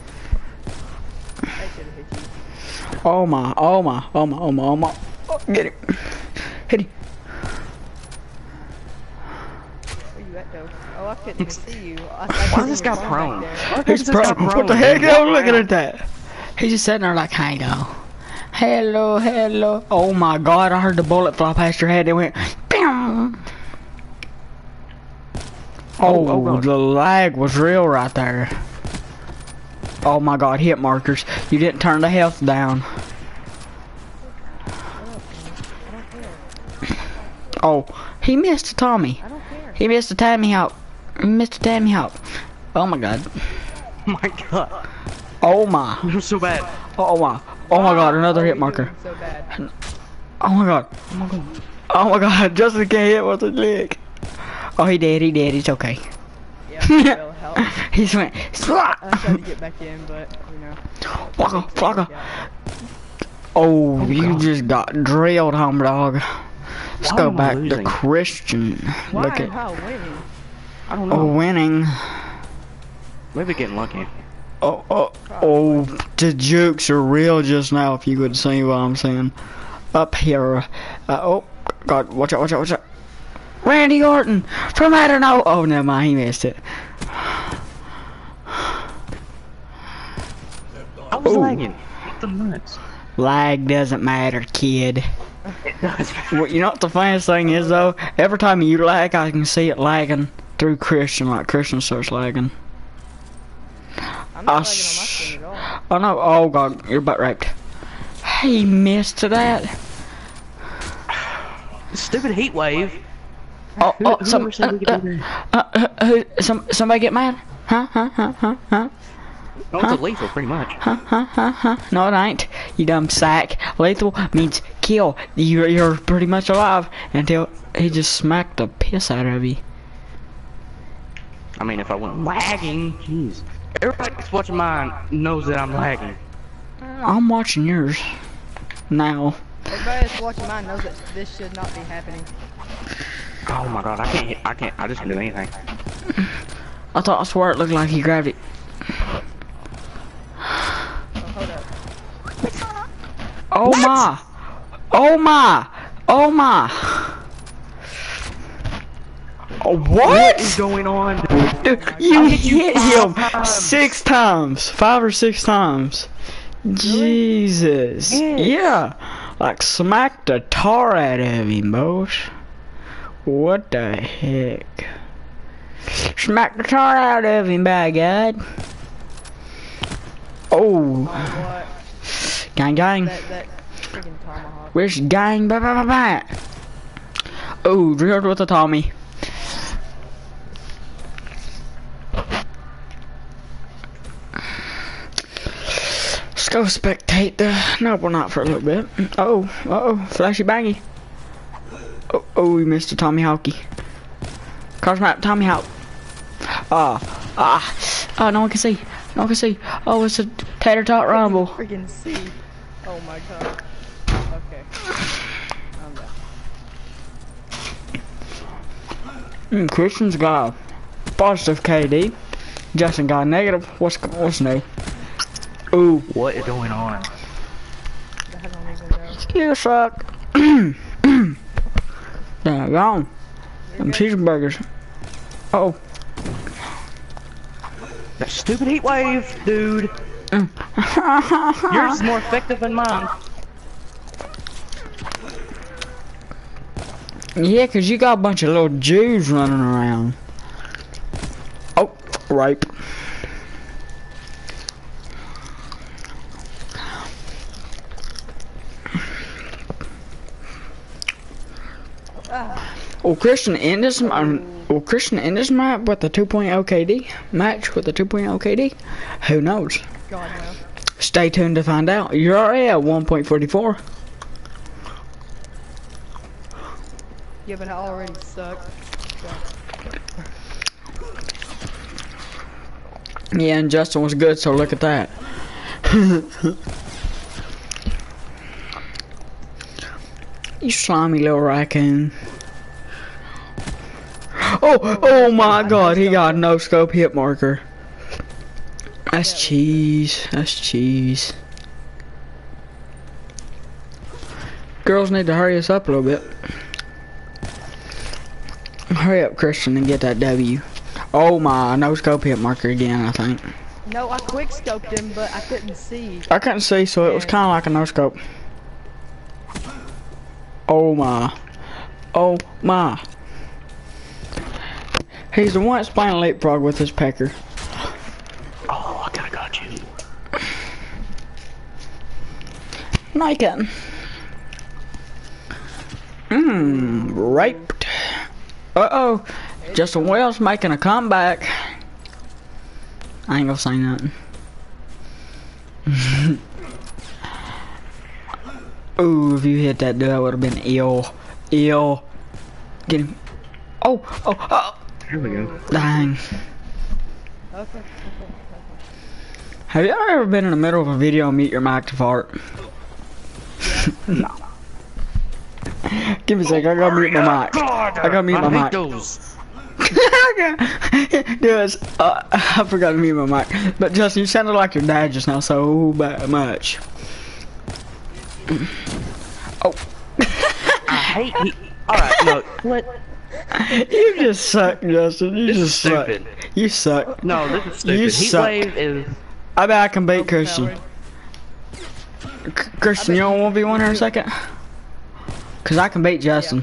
Speaker 2: They should have hit you.
Speaker 1: Oh my. Oh my. Oh my. Oh my. Oh my. Oh, get him. Hit him.
Speaker 2: Where you at though? Oh, I couldn't even see you. I, I
Speaker 3: Why
Speaker 2: seen
Speaker 3: is this
Speaker 2: your
Speaker 3: guy
Speaker 2: phone
Speaker 3: prone?
Speaker 2: back there.
Speaker 3: Why is
Speaker 1: He's
Speaker 3: this
Speaker 1: pro.
Speaker 3: guy
Speaker 1: What
Speaker 3: prone?
Speaker 1: the heck?
Speaker 3: Dude,
Speaker 1: I'm
Speaker 3: walk
Speaker 1: looking
Speaker 3: around.
Speaker 1: at that. He's just sitting there like, hello. Hello, hello. Oh my god, I heard the bullet fly past your head. It went, bam. Oh,
Speaker 3: oh, God.
Speaker 1: the lag was real right there. Oh my god, hit markers. You didn't turn the health down. Oh, he missed a Tommy.
Speaker 2: I don't care.
Speaker 1: He missed a Tammy Hawk. He missed a Tammy Hawk. Oh my god.
Speaker 3: Oh my god.
Speaker 1: Oh my.
Speaker 3: You're so bad.
Speaker 1: Oh my. Oh my god, another
Speaker 2: Why are
Speaker 1: hit
Speaker 2: we
Speaker 1: marker.
Speaker 2: doing so bad?
Speaker 1: Oh my god. Oh my god. Oh my god, Justin can't hit with his leg. Oh, he did, he did, it's okay.
Speaker 2: Yeah, that'll help.
Speaker 1: He just went, slap.
Speaker 2: I tried to get back in, but, you know.
Speaker 1: Flocka, flocka. Oh, you
Speaker 3: God.
Speaker 1: just got drilled, home dog. Let's
Speaker 3: Why
Speaker 1: go
Speaker 3: am I
Speaker 1: back to
Speaker 3: losing?
Speaker 1: Christian.
Speaker 2: Why
Speaker 1: Look
Speaker 2: and
Speaker 1: at
Speaker 2: how winning?
Speaker 3: I don't
Speaker 1: oh,
Speaker 3: know.
Speaker 1: winning.
Speaker 3: Maybe getting lucky.
Speaker 1: Oh, oh, oh, the jukes are real just now, if you could see what I'm saying. Up here. Uh, oh, God, watch out, watch out, watch out. Randy Orton from I don't know. Oh, never mind, he missed it.
Speaker 3: I was
Speaker 1: Ooh.
Speaker 3: lagging. What the nuts?
Speaker 1: Lag doesn't matter, kid.
Speaker 3: It does.
Speaker 1: Well, you know what the funniest thing is, though? Every time you lag, I can see it lagging through Christian, like Christian starts lagging.
Speaker 2: I'm
Speaker 1: I
Speaker 2: not lagging on my
Speaker 1: s-
Speaker 2: screen at all.
Speaker 1: Oh, no. Oh, God, you're butt raped. He missed that.
Speaker 3: Stupid heat wave.
Speaker 1: Oh,
Speaker 3: Who,
Speaker 1: oh,
Speaker 3: who
Speaker 1: some,
Speaker 3: ever said we could
Speaker 1: uh,
Speaker 3: do that?
Speaker 1: uh, uh, uh, some, somebody get mad? Huh, huh, huh, huh, huh,
Speaker 3: No, it's a lethal, pretty much.
Speaker 1: huh, huh, huh, huh. No, it ain't. You dumb sack. Lethal means kill. You're, you're pretty much alive until he just smacked the piss out of you.
Speaker 3: I mean, if I wasn't lagging, jeez. Everybody that's watching mine knows that I'm lagging.
Speaker 1: I'm watching yours now.
Speaker 2: Everybody that's watching mine knows that this should not be happening.
Speaker 3: Oh my god, I can't hit, I can't, I just can't do anything.
Speaker 1: I thought I swear it looked like he grabbed it.
Speaker 2: Oh, hold up.
Speaker 1: Oh my! Oh my! Oh my! Oh,
Speaker 3: What
Speaker 1: what?
Speaker 3: is going on?
Speaker 1: Dude, you
Speaker 3: I hit you
Speaker 1: hit
Speaker 3: five
Speaker 1: him
Speaker 3: times.
Speaker 1: six times, five or six times. Jesus.
Speaker 3: Yes.
Speaker 1: Yeah, like smacked the tar out of him, boss. What the heck? Smacked the tar out of him, by God. Oh,
Speaker 2: What?
Speaker 1: gang, gang.
Speaker 2: That, that freaking tomahawk.
Speaker 1: Where's gang? Bye, bye, bye, bye. Oh, drilled with a Tommy. Let's go spectate the. No, we're not for a little bit. Oh, uh oh, flashy bangy. Oh, oh, we missed a Tommy Hawky. Cross map, Tommy Hawk. Ah, ah, oh, no one can see. No one can see. Oh, it's a tater tot rumble.
Speaker 2: Freaking see. Oh my god. Okay. I'm done.
Speaker 1: Mm, Christian's got a positive K D. Justin got a negative. What's what's new? Ooh,
Speaker 3: What is going on?
Speaker 2: I don't even know.
Speaker 1: you suck. There, gone. Them cheeseburgers. Oh,
Speaker 3: That stupid heat wave, dude. Yours is more effective than mine.
Speaker 1: yeah, 'cause you got a bunch of little Jews running around. Oh, rape.
Speaker 2: Ah,
Speaker 1: Will Christian end this? Um, will Christian end this map with the two point oh K D match with the two point oh K D? Who knows?
Speaker 2: god no.
Speaker 1: Stay tuned to find out. You're already at one point four four.
Speaker 2: Yeah, but I already suck. So.
Speaker 1: Yeah, and Justin was good, so look at that. You slimy little raccoon. Oh, oh my god, he got a no scope hit marker. That's cheese. That's cheese. Girls need to hurry us up a little bit. Hurry up, Christian, and get that W. Oh my, no scope hit marker again, I think.
Speaker 2: No, I quick scoped him, but I couldn't see.
Speaker 1: I couldn't see, so it was kind of like a no scope. Oh my. Oh my. He's the one that's playing leapfrog with his pecker.
Speaker 3: Oh, I kinda got you.
Speaker 1: No, you can't. Mmm, raped. Uh-oh. Justin Wells making a comeback. I ain't gonna say nothing. Ooh, if you hit that dude, that would have been ill. Ill. Get him. Oh, oh, oh.
Speaker 3: Here we go.
Speaker 1: Dang.
Speaker 2: Okay.
Speaker 1: Have you ever been in the middle of a video and mute your mic to fart? No. Give me a second, I gotta mute my mic. I gotta mute my mic.
Speaker 3: Those.
Speaker 1: Dude, uh, I forgot to mute my mic. But Justin, you sounded like your dad just now so bad much. Oh.
Speaker 3: I hate he Alright, no, what?
Speaker 1: You just suck, Justin. You
Speaker 3: This is
Speaker 1: just suck.
Speaker 3: stupid.
Speaker 1: You suck.
Speaker 3: No, this is stupid.
Speaker 1: You
Speaker 3: Heat
Speaker 1: suck.
Speaker 3: wave is
Speaker 1: I bet I can beat Christian. C Christian, you don't want to be one here in a second? Cause I can beat Justin.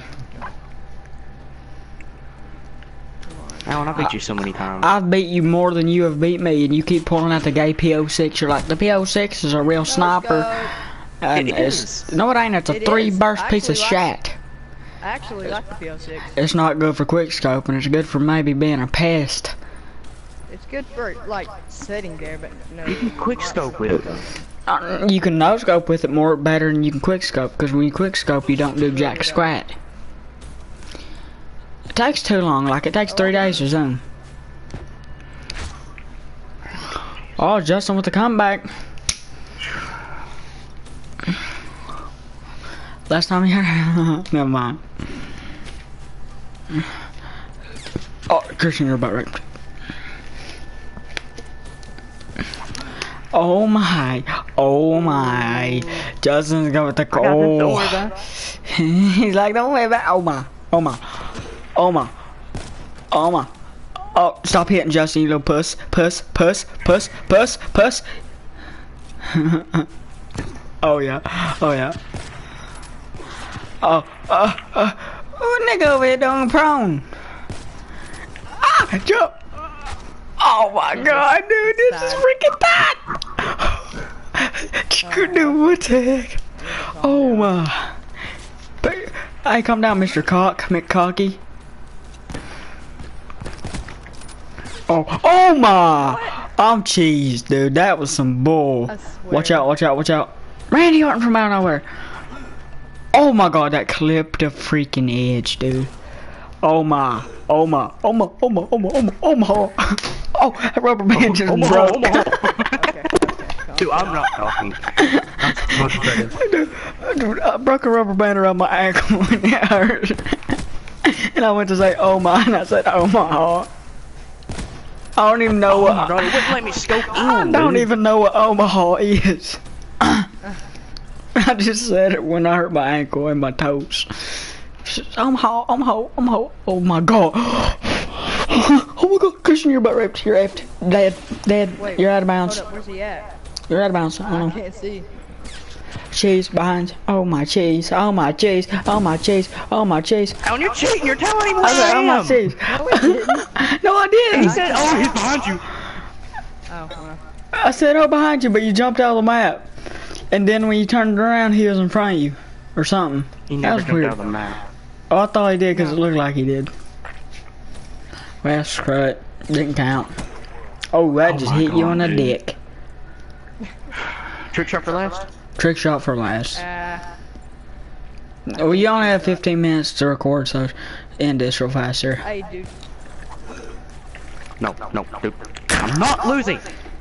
Speaker 3: Alan, I beat you so many times.
Speaker 1: I've beat you more than you have beat me, and you keep pulling out the gay P O six. You're like, the P O six is a real
Speaker 2: Let's
Speaker 1: sniper.
Speaker 2: go.
Speaker 1: And
Speaker 3: It
Speaker 1: it's,
Speaker 3: is.
Speaker 1: no, it ain't. It's a
Speaker 2: It
Speaker 1: three
Speaker 2: is.
Speaker 1: burst
Speaker 2: I
Speaker 1: piece of
Speaker 2: actually like-
Speaker 1: shat.
Speaker 2: I actually like the P O six.
Speaker 1: It's not good for quick scope, and it's good for maybe being a pest.
Speaker 2: It's good for like sitting there, but no.
Speaker 3: You can quick scope with it.
Speaker 1: Uh, you can no scope with it more better than you can quick scope, because when you quick scope, you don't do jack squat. It takes too long. Like it takes three days to zoom. Oh, Justin with the comeback. Last time you heard. Never mind. Oh, Christian, you're about right. Oh my, oh my. Justin's going with the
Speaker 3: I got this, don't
Speaker 1: goal.
Speaker 3: worry about it.
Speaker 1: He's like, don't worry about it. Oh my, oh my, oh my, oh my. Oh, stop hitting Justin, you little puss, puss, puss, puss, puss, puss. Oh yeah, oh yeah. Oh, uh, uh, oh, nigga over here doing prone. Ah, jump. Oh my god, dude, this is freaking bad. Dude, what the heck? Oh my. Hey, calm down, Mister Cock, McCocky. Oh, oh my! I'm cheesed, dude. That was some bull.
Speaker 2: I swear.
Speaker 1: Watch out, watch out, watch out. Randy Orton from out of nowhere. Oh my god, that clipped the freaking edge, dude. Oh my, oh my, oh my, oh my, oh my, oh my, oh my. Oh, that rubber band just broke.
Speaker 2: Okay, okay.
Speaker 3: Dude, I'm not talking. I'm much better.
Speaker 1: Dude, dude, I broke a rubber band around my ankle and it hurt. And I went to say, oh my, and I said, oh my. I don't even know what.
Speaker 3: Bro, it wouldn't let me scope in.
Speaker 1: I don't
Speaker 3: dude.
Speaker 1: even know what Omaha is. I just said it when I hurt my ankle and my toes. Omaha, Omaha, Omaha. Oh my god. Oh my god, Christian, you're about raped. You're raped. Dad, Dad,
Speaker 2: Wait,
Speaker 1: you're out of bounds.
Speaker 2: Hold up, where's he at?
Speaker 1: You're out of bounds. I
Speaker 2: I
Speaker 1: don't know.
Speaker 2: can't see.
Speaker 1: Cheese behind you. Oh my cheese. Oh my cheese. Oh my cheese. Oh my cheese.
Speaker 3: Alan, you're cheating. You're telling him where
Speaker 1: I
Speaker 3: I,
Speaker 1: said, oh my
Speaker 3: am.
Speaker 1: cheese.
Speaker 2: No, he didn't.
Speaker 1: No, I
Speaker 3: He
Speaker 1: didn't.
Speaker 3: said, oh, he's behind you.
Speaker 2: Oh, well.
Speaker 1: I said, oh, behind you, but you jumped out of the map. And then when you turned around, he was in front of you. Or something.
Speaker 3: He
Speaker 1: That
Speaker 3: never
Speaker 1: was
Speaker 3: jumped
Speaker 1: weird.
Speaker 3: out of the map.
Speaker 1: Oh, I thought he did because it looked like he did. Well, screw it. Didn't count. Oh, that
Speaker 3: Oh
Speaker 1: just
Speaker 3: my
Speaker 1: hit you
Speaker 3: God,
Speaker 1: on the
Speaker 3: dude.
Speaker 1: dick.
Speaker 3: Trick shot for last?
Speaker 1: Trick shot for last.
Speaker 2: Uh,
Speaker 1: Well, you only have fifteen minutes to record, so end this real fast here.
Speaker 2: hey, dude.
Speaker 3: No, no, dude. I'm not losing.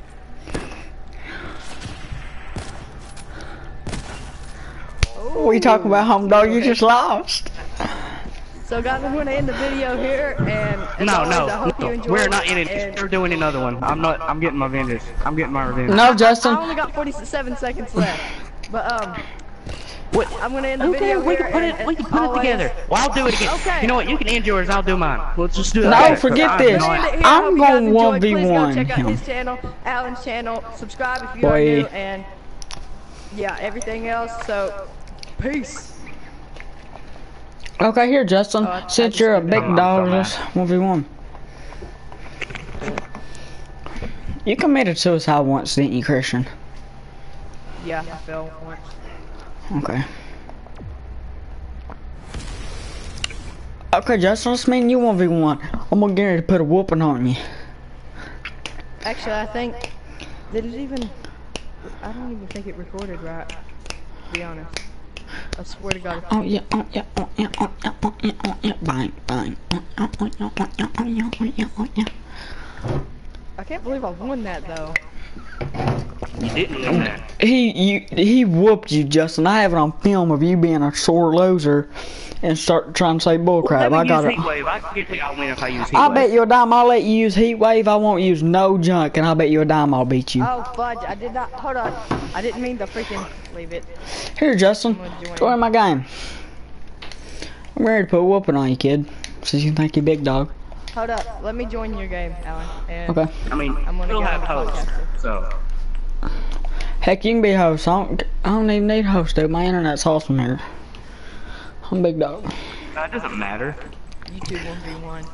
Speaker 1: What are you talking about, home dog? You just lost.
Speaker 2: So, guys, I'm going to end the video here, and as
Speaker 3: No,
Speaker 2: always,
Speaker 3: no,
Speaker 2: I hope you
Speaker 3: no.
Speaker 2: enjoyed
Speaker 3: We're
Speaker 2: it,
Speaker 3: not in it.
Speaker 2: and
Speaker 3: We're doing another one. I'm not. I'm getting my vengeance. I'm getting my revenge.
Speaker 1: No,
Speaker 2: I
Speaker 1: Justin.
Speaker 2: only got forty-seven seconds left, but um,
Speaker 3: What?
Speaker 2: I'm going to end the
Speaker 3: Okay,
Speaker 2: video
Speaker 3: we
Speaker 2: here.
Speaker 3: can put
Speaker 2: and
Speaker 3: it. We
Speaker 2: as
Speaker 3: can put it
Speaker 2: always-
Speaker 3: together. Well, I'll do it again.
Speaker 2: Okay.
Speaker 3: You know what? You can end yours. I'll do mine. Let's just do that.
Speaker 1: No,
Speaker 3: Okay,
Speaker 1: forget
Speaker 3: I'm
Speaker 1: this.
Speaker 3: not-
Speaker 2: End it here.
Speaker 1: I'm
Speaker 2: I hope you guys
Speaker 1: gonna
Speaker 2: enjoyed.
Speaker 1: one v
Speaker 2: Please go
Speaker 1: one
Speaker 2: check out
Speaker 1: him.
Speaker 2: his channel, Alan's channel. Subscribe if you
Speaker 1: Boy.
Speaker 2: are new, and yeah, everything else. So, peace.
Speaker 1: Okay, here, Justin.
Speaker 2: Oh, I- I
Speaker 1: Since
Speaker 2: just
Speaker 1: you're a
Speaker 2: did
Speaker 1: big
Speaker 3: that.
Speaker 1: dog,
Speaker 3: I'm so
Speaker 1: let's one v one. You committed suicide once, didn't you, Christian?
Speaker 2: Yeah, I fell once.
Speaker 1: Okay. Okay, Justin, let's mean you one v one. I'm gonna get ready to put a whooping on you.
Speaker 2: Actually, I think did it even? I don't even think it recorded right. To be honest, I swear to God.
Speaker 1: Oh yeah, oh yeah, oh yeah, oh yeah, oh yeah, oh yeah, bang, bang. Oh yeah, oh yeah, oh yeah, oh yeah, oh yeah, oh yeah.
Speaker 2: I can't believe I won that though.
Speaker 3: You didn't win that.
Speaker 1: He you he whooped you, Justin. I have it on film of you being a sore loser and start trying to say bullcrap.
Speaker 3: Well,
Speaker 1: I got it.
Speaker 3: Heat wave. I guarantee I'll win if I use heat
Speaker 1: I
Speaker 3: wave.
Speaker 1: bet you a dime I'll let you use heat wave. I won't use no junk, and I bet you a dime I'll beat you.
Speaker 2: Oh fudge! I did not. Hold on. I didn't mean to freaking leave it.
Speaker 1: Here, Justin, join my game. I'm ready to put a whooping on you, kid. Since you think you're big dog.
Speaker 2: Hold up. Let me join your game, Alan. And
Speaker 1: Okay.
Speaker 3: I mean,
Speaker 2: I'm gonna
Speaker 3: we'll
Speaker 2: get
Speaker 3: have
Speaker 2: on the
Speaker 3: hosts,
Speaker 2: podcaster.
Speaker 3: so.
Speaker 1: Heck, you can be a host. I don't, I don't even need a host, dude. My internet's awesome here. I'm a big dog.
Speaker 3: That doesn't matter.
Speaker 2: YouTube one v one.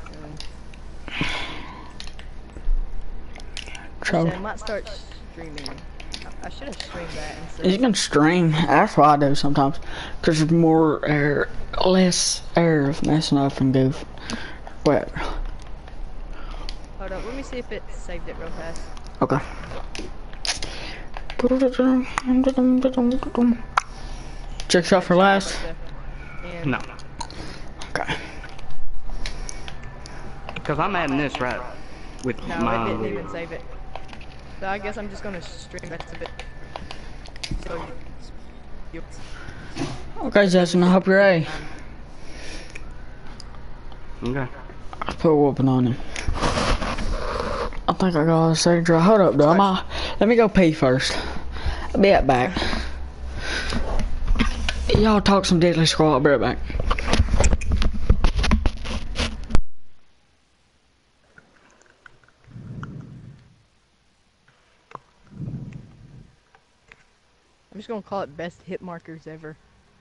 Speaker 1: Troll.
Speaker 2: I might start streaming. I, I should have streamed that instead.
Speaker 1: You can stream. That's what I do sometimes. Because there's more air, less air of messing up and goof. Whatever.
Speaker 2: Hold up. Let me see if it saved it real fast.
Speaker 1: Okay. Check shot for last.
Speaker 2: And
Speaker 3: No.
Speaker 1: Okay.
Speaker 3: Because I'm adding this right with
Speaker 2: no,
Speaker 3: my
Speaker 2: it didn't
Speaker 3: video.
Speaker 2: even save it. So I guess I'm just gonna stream that a bit. So you.
Speaker 1: Okay, Justin, I hope you're ready.
Speaker 3: Okay.
Speaker 1: I'll put a whooping on him. I think I got all the stage dry. Hold up, though. I'm all, let me go pee first. I'll be right back. Y'all talk some deadly scroll. I'll be right back.
Speaker 2: I'm just gonna call it best hit markers ever.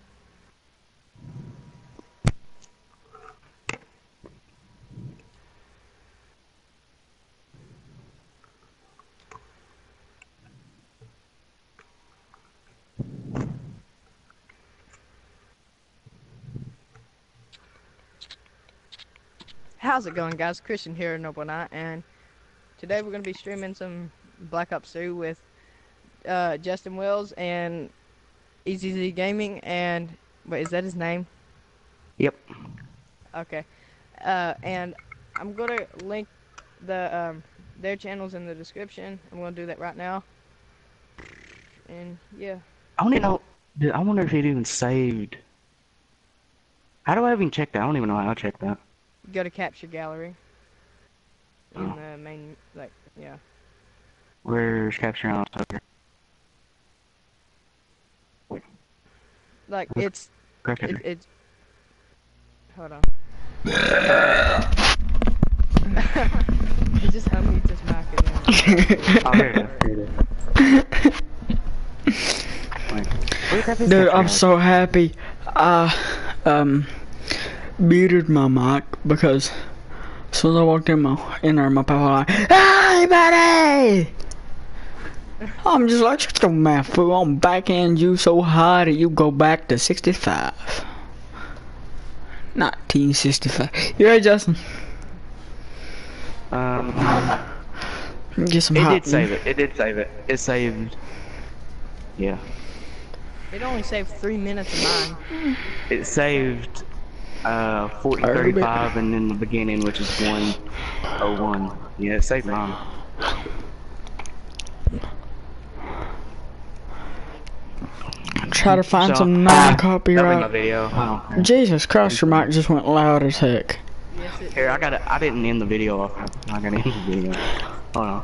Speaker 2: How's it going, guys? Christian here in Noble Night, and today we're gonna be streaming some Black Ops two with uh, Justin Wells and E Z Z Gaming, and wait, is that his name?
Speaker 3: Yep.
Speaker 2: Okay. Uh, and I'm gonna link the um, their channels in the description. I'm gonna do that right now. And yeah.
Speaker 3: I don't even know. Dude, I wonder if it even saved. How do I even check that? I don't even know how to check that.
Speaker 2: Go to capture gallery. In
Speaker 3: Oh.
Speaker 2: the main, like, yeah.
Speaker 3: Where's capturing on Tucker?
Speaker 2: Like, it's,
Speaker 3: Correct.
Speaker 2: it, it's, hold on. He just unmutes his mic again.
Speaker 3: Oh, here it is. Here it is. Wait, where's that
Speaker 1: Dude,
Speaker 3: capture
Speaker 1: I'm
Speaker 3: on?
Speaker 1: so happy. I um muted my mic because as soon as I walked in my in there, my papa like, "Hey, buddy!" I'm just like, "Shut your mouth, fool! I'm backhand you so hard that you go back to sixty-five, nineteen sixty-five." You ready, Justin?
Speaker 3: Um,
Speaker 1: Get some
Speaker 3: it
Speaker 1: hot.
Speaker 3: did save it. It did save it. It saved. Yeah.
Speaker 2: It only saved three minutes of mine.
Speaker 3: It saved uh forty
Speaker 1: Alright, we're
Speaker 3: thirty-five and in the beginning, which is one oh one. Yeah, it saved mine.
Speaker 1: Try to find
Speaker 3: So,
Speaker 1: some
Speaker 3: that'll be my
Speaker 1: non-copyright.
Speaker 3: video. Oh.
Speaker 1: Jesus Christ, your mic just went loud as heck.
Speaker 2: Yes, it
Speaker 3: Here, I got I didn't end the video off. I got to end the video. Hold on.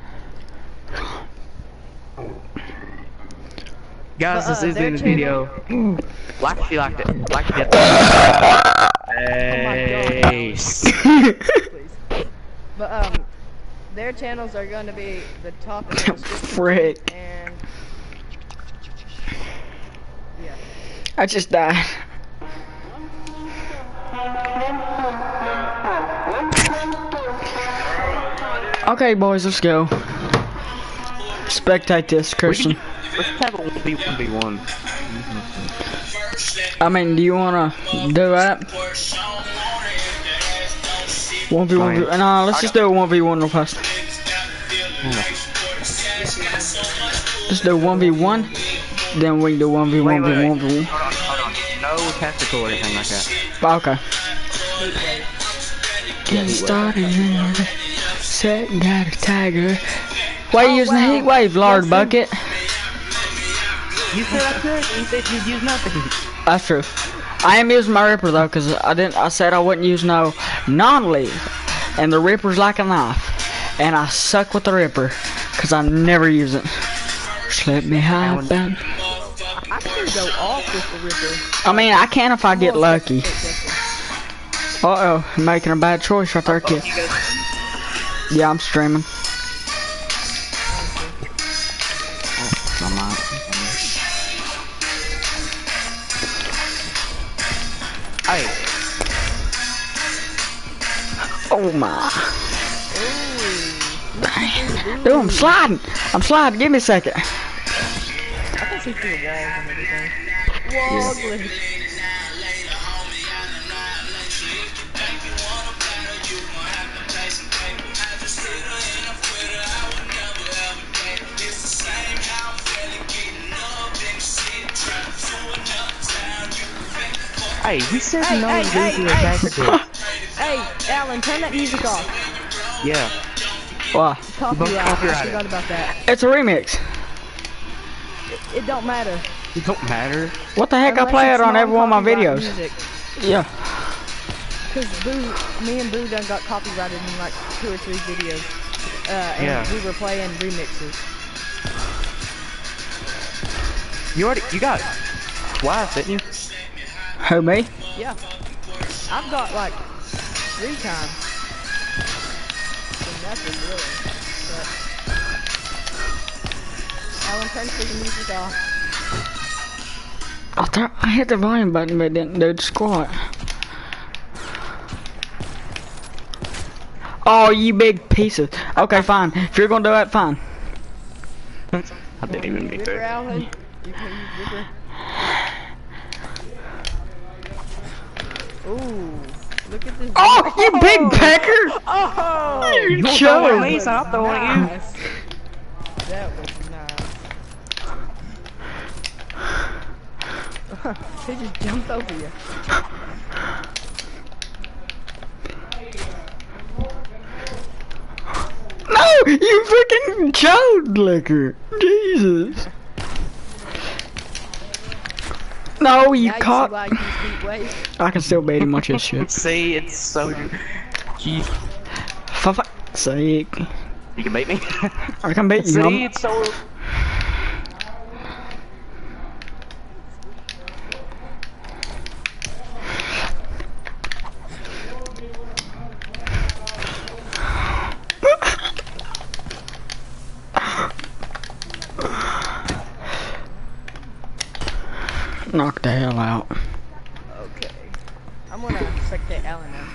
Speaker 3: Guys,
Speaker 2: But,
Speaker 3: this
Speaker 2: uh,
Speaker 3: is the
Speaker 2: their
Speaker 3: end of the video. Like if you liked it. Like if you Hey.
Speaker 2: please. But um, their channels are going to be the top of the description.
Speaker 1: Frick.
Speaker 2: And yeah.
Speaker 1: I just died. Okay, boys, let's go. spectate this, Christian.
Speaker 3: Let's have a one v one v one.
Speaker 1: I mean, do you wanna do that? one v one. No, let's just do a one v one real fast. Let's do one v one. Then we can do one v one v one v one.
Speaker 3: No tactical or anything like that.
Speaker 1: Okay. Get started. Set got a tiger. Why are you using the heat wave, Lord Bucket?
Speaker 3: You said I could. You said you'd use nothing.
Speaker 1: That's true. I am using my Ripper though, cause I didn't. I said I wouldn't use no non-leaf, and the Ripper's like a knife, and I suck with the Ripper, cause I never use it. Just let me hide down.
Speaker 2: I can go off with the Ripper.
Speaker 1: I mean, I can if I get lucky. Uh oh, making a bad choice right there, kid. Yeah, I'm streaming.
Speaker 3: Hey.
Speaker 1: Oh my. Dude, I'm sliding. I'm sliding. Give me a second.
Speaker 2: I can see through the walls and everything. Walls yeah. with...
Speaker 3: Hey, we said
Speaker 2: hey,
Speaker 3: no
Speaker 2: hey,
Speaker 3: hey,
Speaker 2: hey,
Speaker 3: hey.
Speaker 2: Hey, Alan, turn that music off.
Speaker 3: Yeah.
Speaker 1: Why?
Speaker 2: Copyright. I forgot about that.
Speaker 1: It's a remix.
Speaker 2: It, it don't matter.
Speaker 3: It don't matter.
Speaker 1: What the heck? Unless I play it on every one of my videos. Music. Yeah.
Speaker 2: Cause Boo, me and Boo done got copyrighted in like two or three videos. Uh, and
Speaker 3: yeah.
Speaker 2: we were playing remixes.
Speaker 3: You already, you got twice, didn't you?
Speaker 1: Who, me?
Speaker 2: Yeah. I've got like three times. So nothing really. But Alan, turn the music off.
Speaker 1: I thought I hit the volume button, but it didn't do the squat. Oh, you big pieces. Okay, fine. If you're gonna do it, fine.
Speaker 3: I didn't even mean to.
Speaker 2: Alan. You can use Ripper. Ooh, look at this.
Speaker 1: Oh, you oh. big pecker!
Speaker 2: Oh,
Speaker 1: you
Speaker 3: you
Speaker 1: chode!
Speaker 3: Me, so I'm throwing
Speaker 2: nice. You. That was nice. He just jumped over you.
Speaker 1: No, you freaking chode licker! Jesus. No, you
Speaker 2: now
Speaker 1: caught.
Speaker 2: You see why I, use
Speaker 1: I can still bait him much as shit.
Speaker 3: See, it's so. Jeez.
Speaker 1: For fuck's sake.
Speaker 3: You can bait me.
Speaker 1: I can bait you.
Speaker 3: See, it's so.
Speaker 1: Knock the hell out.
Speaker 2: Okay. I'm gonna spectate Alan now.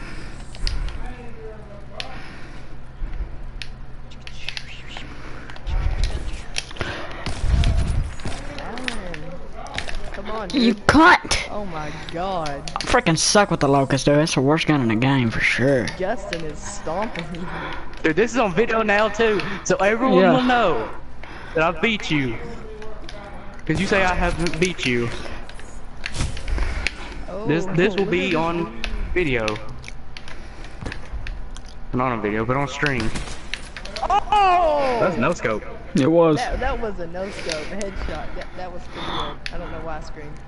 Speaker 2: Alan. Come on, dude.
Speaker 1: You cunt!
Speaker 2: Oh my god.
Speaker 1: I freaking suck with the locust, dude. That's the worst gun in the game for sure.
Speaker 2: Justin is stomping you.
Speaker 3: Dude, this is on video now too, so everyone
Speaker 1: yeah.
Speaker 3: will know that I beat you. Cause you say I haven't beat you.
Speaker 2: Oh,
Speaker 3: this this will be on video. Not on video, but on stream.
Speaker 2: Oh!
Speaker 3: That's no scope.
Speaker 1: It was.
Speaker 2: That, that was a no scope headshot. That that was pretty good. I don't know why I screamed.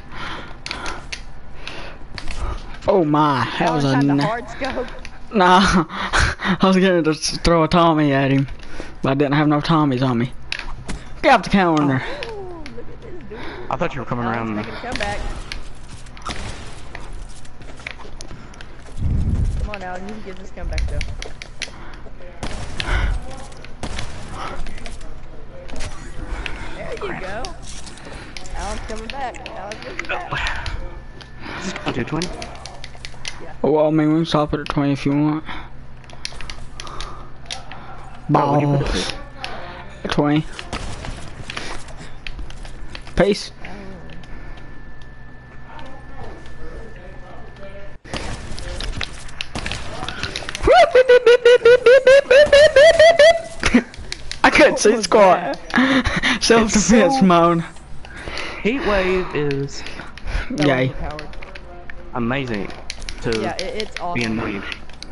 Speaker 1: Oh my, that
Speaker 2: Alan
Speaker 1: was a
Speaker 2: had the
Speaker 1: na
Speaker 2: hard scope.
Speaker 1: Nah. I was gonna just throw a Tommy at him, but I didn't have no Tommies on me. Get off the counter.
Speaker 2: Oh, look at this dude.
Speaker 3: I thought you were coming
Speaker 2: Alan's
Speaker 3: around.
Speaker 2: making a comeback. Come on, Alan, you can get this comeback though. There you go. Alan's coming back. Alan's coming back.
Speaker 3: Is this one two twenty?
Speaker 2: Yeah.
Speaker 1: Well, I mean, we can stop it at twenty if you want.
Speaker 3: Oh,
Speaker 1: Balls. twenty. Peace. I couldn't see squat. Self-defense
Speaker 3: so...
Speaker 1: mode.
Speaker 3: Heat wave is
Speaker 1: Yay.
Speaker 3: amazing to
Speaker 2: Yeah, it, it's awesome.
Speaker 3: be annoying.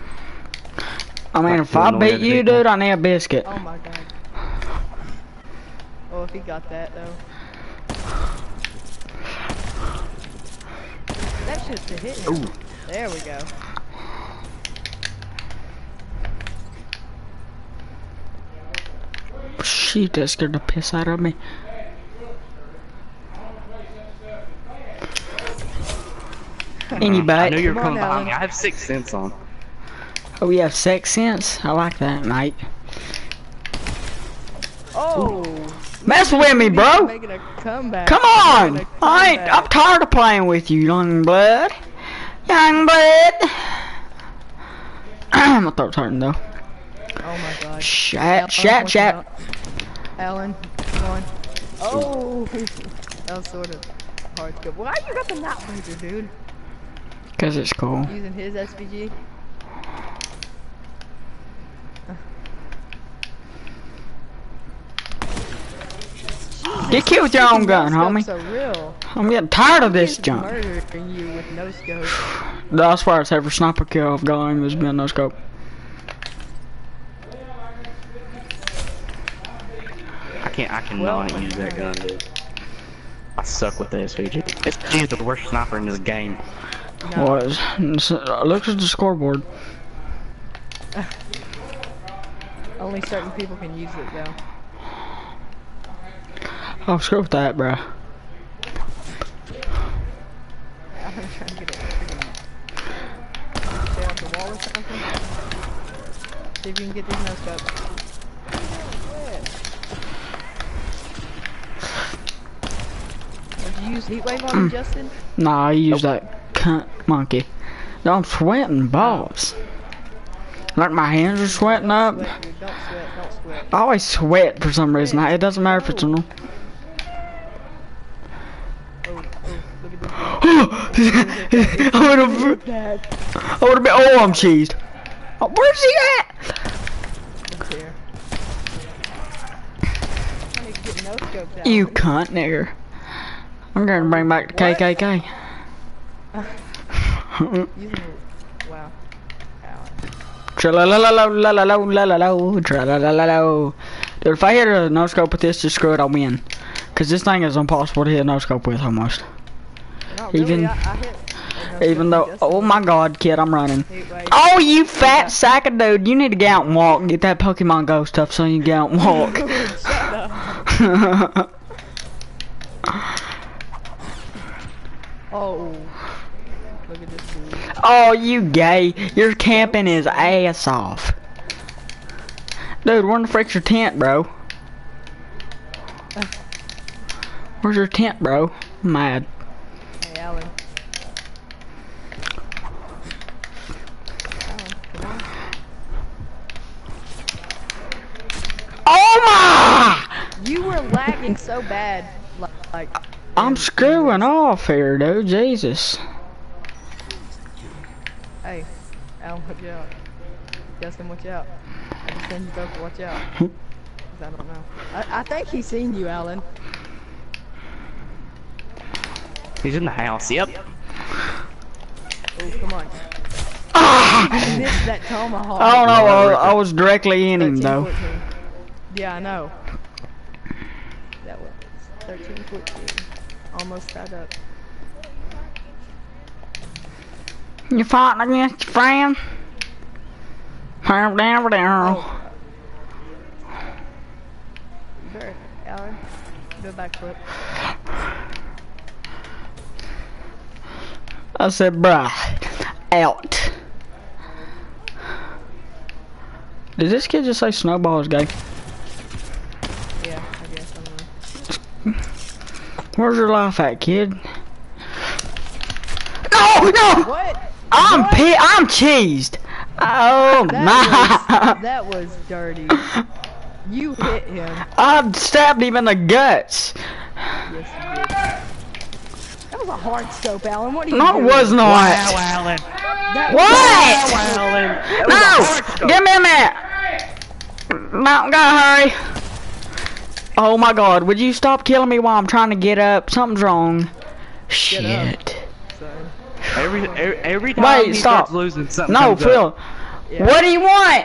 Speaker 1: I mean, if I beat you, dude, I need a biscuit.
Speaker 2: Oh my god. Oh, if he got that though. That should have hit him.
Speaker 3: Ooh.
Speaker 2: There we go.
Speaker 1: Shit, that scared the piss out of me. Anybody?
Speaker 3: I know you're
Speaker 2: Come on,
Speaker 3: coming behind
Speaker 2: Alan.
Speaker 3: me. I have six cents on.
Speaker 1: Oh, you have sex sense? I like that, mate.
Speaker 2: Oh!
Speaker 1: Mess with me, bro!
Speaker 2: Making a comeback.
Speaker 1: Come on!
Speaker 2: Making a
Speaker 1: I ain't, I'm
Speaker 2: comeback.
Speaker 1: tired of playing with you, young blood. Young blood. My throat's hurting, though.
Speaker 2: Oh my god.
Speaker 1: Shat,
Speaker 2: Alan,
Speaker 1: shat,
Speaker 2: watch
Speaker 1: shat.
Speaker 2: out. Alan, come on. Oh! That was sort of hard to go. Why you got the knot breaker, dude?
Speaker 1: Cause it's cool.
Speaker 2: Using his S V G?
Speaker 1: Get killed with your own gun, homie.
Speaker 2: So real.
Speaker 1: I'm getting tired of this
Speaker 2: He's
Speaker 1: junk.
Speaker 2: murdering you with no scope.
Speaker 1: That's why it's ever sniper kill I've got has been no scope.
Speaker 3: I can't. I cannot
Speaker 2: Well,
Speaker 3: use that gun, dude. I suck with the S V G. S V G is the worst sniper in this game.
Speaker 2: No.
Speaker 1: Was look at the scoreboard.
Speaker 2: Only certain people can use it though.
Speaker 1: Oh, screw with that, bro.
Speaker 2: I'm trying to get it freaking stay off the wall or something. See if you can get these no scopes. Did you use heat wave on him, Justin?
Speaker 1: Nah, I use that cunt monkey. No, I'm sweating balls. Like my hands are sweating up.
Speaker 2: Sweat, dude. Don't sweat, don't sweat.
Speaker 1: I always sweat for some reason. It doesn't matter if it's on.
Speaker 2: Oh, oh, look at this.
Speaker 1: I would have.
Speaker 2: Dad.
Speaker 1: I would have been. Oh, I'm cheesed. Oh, where's he at?
Speaker 2: It's here. I need to get no scopes out.
Speaker 1: You cunt nigger. I'm gonna bring back the K K K.
Speaker 2: Using the- wow. Alan.
Speaker 1: Tra-la-la-la-la-la-la-la-la-la, tra-la-la-la-la. Dude, if I hit a no scope with this, just screw it, I'll win. Cause this thing is impossible to hit a no scope with almost.
Speaker 2: Not really,
Speaker 1: Even-
Speaker 2: I, I hit a no
Speaker 1: Even
Speaker 2: scope
Speaker 1: though,
Speaker 2: Justin.
Speaker 1: oh my god, kid, I'm running.
Speaker 2: Heat wave.
Speaker 1: Oh, you fat sack of dude, you need to get out and walk. Get that Pokemon Go stuff so you can get out and walk.
Speaker 2: Shut up. Oh. Look at this dude.
Speaker 1: Oh, you gay. You're camping his ass off. Dude, where the frick's your tent, bro? Where's your tent, bro? I'm mad.
Speaker 2: Hey, Alan. Alan, come on.
Speaker 1: Oh my!
Speaker 2: You were lagging so bad. Like, like
Speaker 1: I'm screwing off here, dude. Jesus.
Speaker 2: hey, Alan, watch out. Justin, watch out. I just send you both to watch out. 'Cause I don't know. I, I think he's seen you, Alan.
Speaker 3: He's in the house. Yep.
Speaker 2: Oh, come on.
Speaker 1: Ah!
Speaker 2: You missed that tomahawk.
Speaker 1: I don't know. I, I was directly in him,
Speaker 2: thirteen,
Speaker 1: though.
Speaker 2: fourteen. Yeah, I know. That was thirteen, fourteen. Almost tied up.
Speaker 1: You fighting against your friend? Down, down, down.
Speaker 2: Oh. You better, Alan. Do a backflip.
Speaker 1: I said, bruh, out. Did this kid just say Snowball is gay?
Speaker 2: Yeah, I guess. I don't know.
Speaker 1: Where's your life at, kid? No, no!
Speaker 2: What?
Speaker 1: I'm
Speaker 2: What?
Speaker 1: pi- I'm cheesed. Oh
Speaker 2: That
Speaker 1: my!
Speaker 2: was, that was dirty. You hit him.
Speaker 1: I stabbed him in the guts.
Speaker 2: Yes, you a hard scope, Alan. What are you
Speaker 1: No,
Speaker 2: doing?
Speaker 1: it was not.
Speaker 3: Wow, Alan.
Speaker 2: That
Speaker 1: What?
Speaker 3: Wow, Alan. That was a hard
Speaker 1: No!
Speaker 3: scope.
Speaker 1: Give me a minute! Mountain gotta hurry. Oh my god, would you stop killing me while I'm trying to get up? Something's wrong. Shit.
Speaker 3: Every, every, every time
Speaker 1: Wait,
Speaker 3: he
Speaker 1: stop.
Speaker 3: starts losing, something
Speaker 1: No,
Speaker 3: comes
Speaker 1: Phil.
Speaker 3: up.
Speaker 2: Yeah.
Speaker 1: What do you want?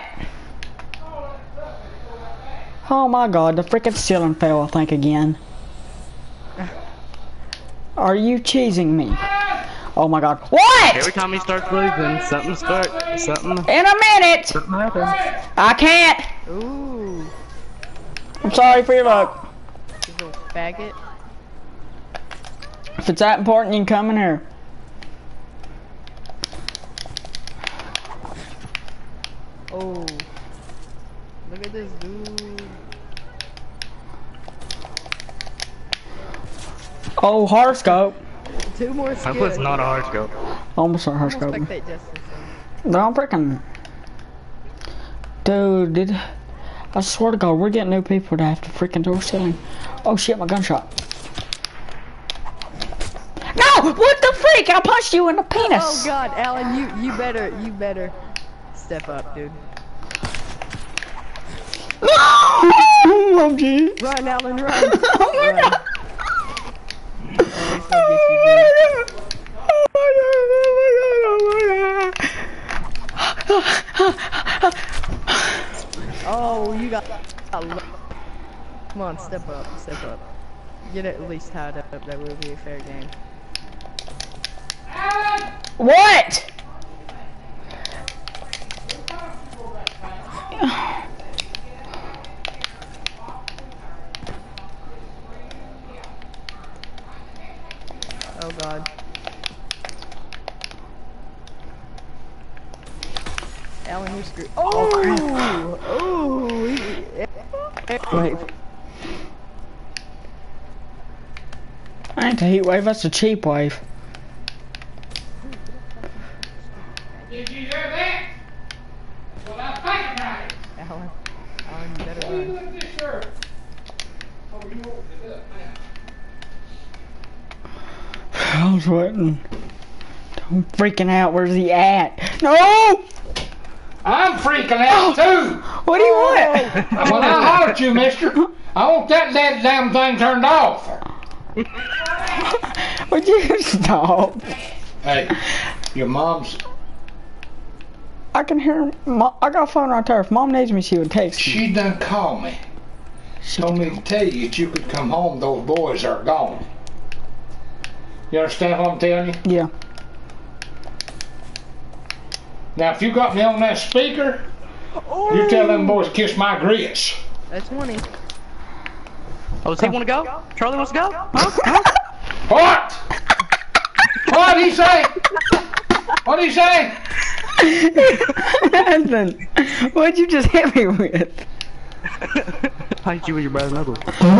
Speaker 1: Oh my god, the freaking ceiling fell, I think, again. Are you cheesing me? Oh my god. What?
Speaker 3: Every time he starts losing, something start, something,
Speaker 1: In a minute!
Speaker 3: something happens.
Speaker 1: I can't!
Speaker 2: Ooh,
Speaker 1: I'm sorry for your luck.
Speaker 2: you little faggot.
Speaker 1: If it's that important, you can come in here.
Speaker 2: Oh, look at this dude.
Speaker 1: Oh, horoscope.
Speaker 2: Two more
Speaker 3: I
Speaker 2: skills.
Speaker 3: was not a hard scope.
Speaker 1: Almost a
Speaker 2: Almost
Speaker 1: horoscope.
Speaker 2: spectate Justin.
Speaker 1: No, I'm freaking. Dude, did. I swear to God, we're getting new people to have to freaking door ceiling. Oh shit, my gunshot. No! What the freak? I punched you in the penis!
Speaker 2: Oh God, Alan, you you better you better step up, dude.
Speaker 1: No! Oh, gee.
Speaker 2: Run, Alan, run.
Speaker 1: Oh my
Speaker 2: Run.
Speaker 1: God!
Speaker 2: Oh, he's gonna get you, dude.
Speaker 1: Oh my God! Oh my God! Oh my God!
Speaker 2: Oh, you got. Come on, step up, step up. Get it at least tied up. That will be a fair game.
Speaker 1: What?
Speaker 2: Oh God. Alan, you're screwed. Oh! Oh! he-
Speaker 1: Wait. I ain't a heat wave, that's a cheap wave.
Speaker 4: Did you hear that? Well, I think about it.
Speaker 2: Alan, Alan, you better
Speaker 4: Who
Speaker 2: run.
Speaker 4: was this shirt? Oh, you opened it up now.
Speaker 1: I was waiting. I'm freaking out, where's he at? No!
Speaker 4: I'm freaking out too.
Speaker 1: What do you want?
Speaker 4: When I holler at you, mister, I want that dead damn thing turned off.
Speaker 1: Would you stop?
Speaker 4: Hey, your mom's,
Speaker 1: I can hear Mom, I got a phone right there. If Mom needs me, she would text me.
Speaker 4: she done called me. Told me to tell you that you could come home, those boys are gone. You understand what I'm telling you?
Speaker 1: Yeah.
Speaker 4: Now, if you got me on that speaker, you tell them boys to kiss my grits.
Speaker 2: That's twenty.
Speaker 3: Oh, does he want to go? Charlie wants to go? Huh? Huh?
Speaker 4: What? What'd he say? What'd he say?
Speaker 1: Nothing. What'd you just hit me with?
Speaker 3: I hit you with your brother's knuckles.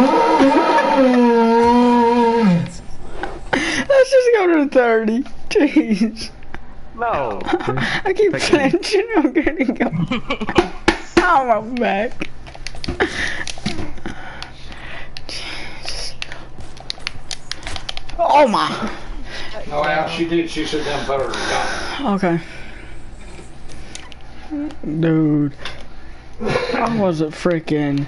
Speaker 1: Let's just go to thirty. Jeez.
Speaker 3: No.
Speaker 1: I keep clenching. I'm gonna go. Oh, my back. Jesus. Oh my.
Speaker 4: No, Al, she did. She said them fellas are gone.
Speaker 1: Okay. Dude. I was a freaking.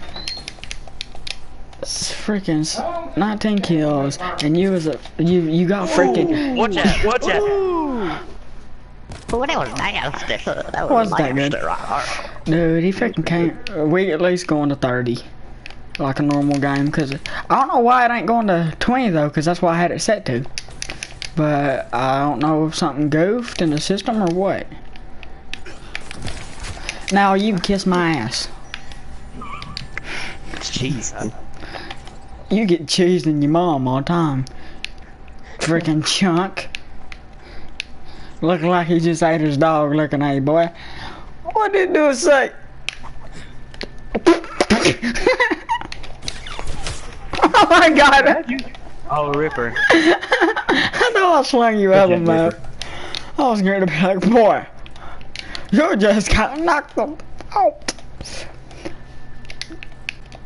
Speaker 1: Freaking nineteen kills, and you was a you you got freaking.
Speaker 3: Watch out, watch out.
Speaker 5: Well, that was nasty. That was
Speaker 1: Wasn't that
Speaker 5: nasty.
Speaker 1: good? Dude, he freaking can't. We at least going to thirty, like a normal game. Cause I don't know why it ain't going to twenty though, cause that's what I had it set to. But I don't know if something goofed in the system or what. Now you can kiss my ass.
Speaker 3: It's cheese, huh?
Speaker 1: You get cheesed in your mom all the time. Freaking chunk. Looking like he just ate his dog looking at you, boy. What did you say? Oh my god.
Speaker 3: Oh, Ripper.
Speaker 1: I thought I slung you out of the mouth. I was going to be like, boy, you just got knocked out.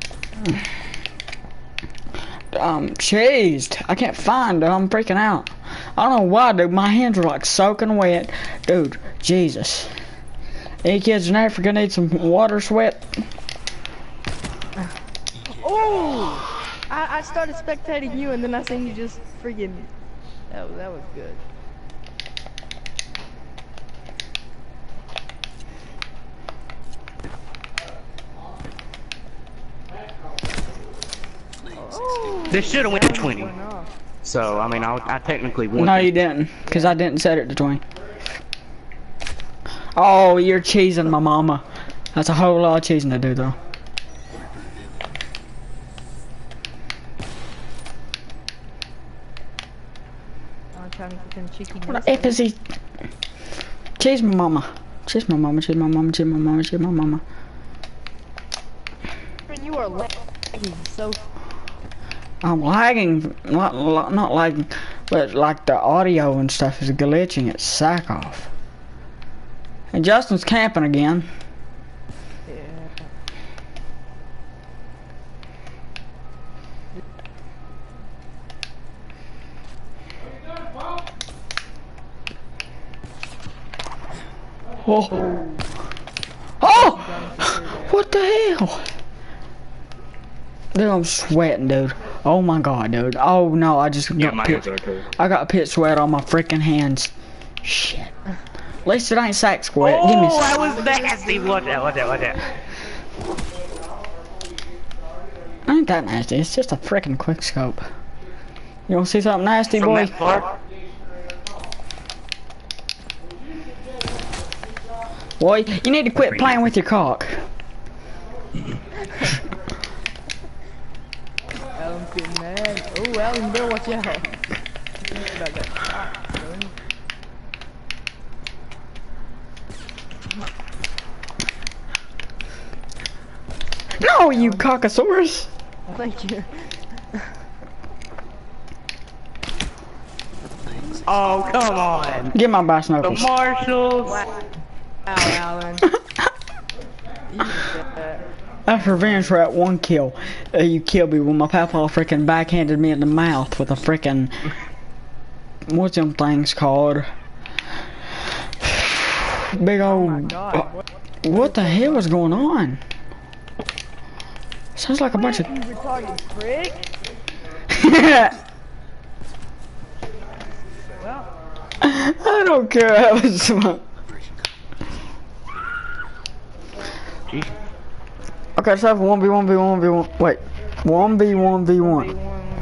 Speaker 1: I'm cheesed. I can't find it. I'm freaking out. I don't know why, dude. My hands are like soaking wet. Dude, Jesus. Any kids in Africa need some water sweat?
Speaker 2: Oh! I, I started spectating you and then I seen you just freaking... That, was- that was good. Oh,
Speaker 3: This should have went to
Speaker 2: that
Speaker 3: twenty.
Speaker 2: went off.
Speaker 3: So I mean, I, I technically won.
Speaker 1: No,
Speaker 3: this.
Speaker 1: you didn't, because I didn't set it to twenty. Oh, you're cheesing my mama. That's a whole lot of cheesing to do, though.
Speaker 2: I'm trying to get them cheeky
Speaker 1: What the F is he? Cheese my mama. Cheese my mama, cheese my mama, cheese my mama, cheese my mama.
Speaker 2: You are lagging so.
Speaker 1: I'm lagging, not, not lagging, but like the audio and stuff is glitching its sack off. And Justin's camping again.
Speaker 2: Yeah.
Speaker 1: Oh! Oh! What the hell? Dude, I'm sweating, dude. Oh my god, dude. Oh no, I just
Speaker 3: Yeah,
Speaker 1: got
Speaker 3: my
Speaker 1: pit,
Speaker 3: hands are cold.
Speaker 1: I got pit sweat on my freaking hands. Shit. At least it ain't sack sweat. Give me
Speaker 3: Oh,
Speaker 1: some.
Speaker 3: that was nasty. Watch out! Watch out! Watch out!
Speaker 1: Ain't that nasty. It's just a freaking quick scope. You wanna see something nasty,
Speaker 3: From
Speaker 1: boy?
Speaker 3: that far.
Speaker 1: Boy, you need to quit playing with your cock.
Speaker 2: Alan's getting mad. Oh, Alan, better watch out. About that shot, bro.
Speaker 1: No, you cockosaurus.
Speaker 2: Thank you.
Speaker 3: Oh, come on!
Speaker 1: Get my bass
Speaker 3: The
Speaker 1: knuckles.
Speaker 3: Marshalls.
Speaker 2: Wow, Alan. You did that.
Speaker 1: That's revenge for that one kill. Uh, you killed me when my papa freaking backhanded me in the mouth with a freaking what's them things called? Big
Speaker 2: Oh
Speaker 1: old.
Speaker 2: my god.
Speaker 1: uh,
Speaker 2: What?
Speaker 1: what the hell is going on? Sounds like a bunch
Speaker 2: You
Speaker 1: of.
Speaker 2: retarded prick. Well,
Speaker 1: I don't care. That was fun.
Speaker 3: Jeez.
Speaker 1: Okay, so one v one v one v one. Wait, one v one v one.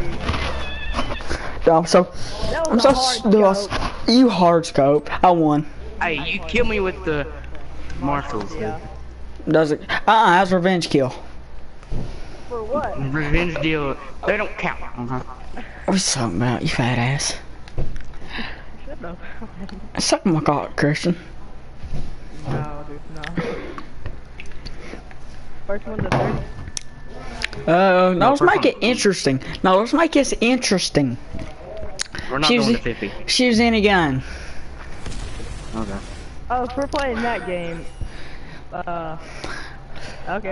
Speaker 1: I'm so.
Speaker 2: that
Speaker 1: I'm
Speaker 2: was
Speaker 1: so.
Speaker 2: a hard
Speaker 1: dude, I
Speaker 2: scope.
Speaker 1: s- You hard scope. I won.
Speaker 3: Hey, you kill me with the Marshalls.
Speaker 2: Yeah.
Speaker 1: Does it? Uh uh, that's revenge kill.
Speaker 2: For what?
Speaker 3: Revenge deal. They don't count. Uh-huh.
Speaker 1: What you talking about, you fat ass?
Speaker 2: Shut up.
Speaker 1: Suck my cock, Christian.
Speaker 2: No, dude, no. First one to thirty.
Speaker 1: Uh, now let's
Speaker 3: first
Speaker 1: make
Speaker 3: one.
Speaker 1: it interesting. Now let's make this interesting.
Speaker 3: We're not
Speaker 1: Choose
Speaker 3: going
Speaker 1: it.
Speaker 3: to fifty.
Speaker 1: Choose any gun.
Speaker 3: Okay.
Speaker 2: Oh, if we're playing that game. Uh. Okay.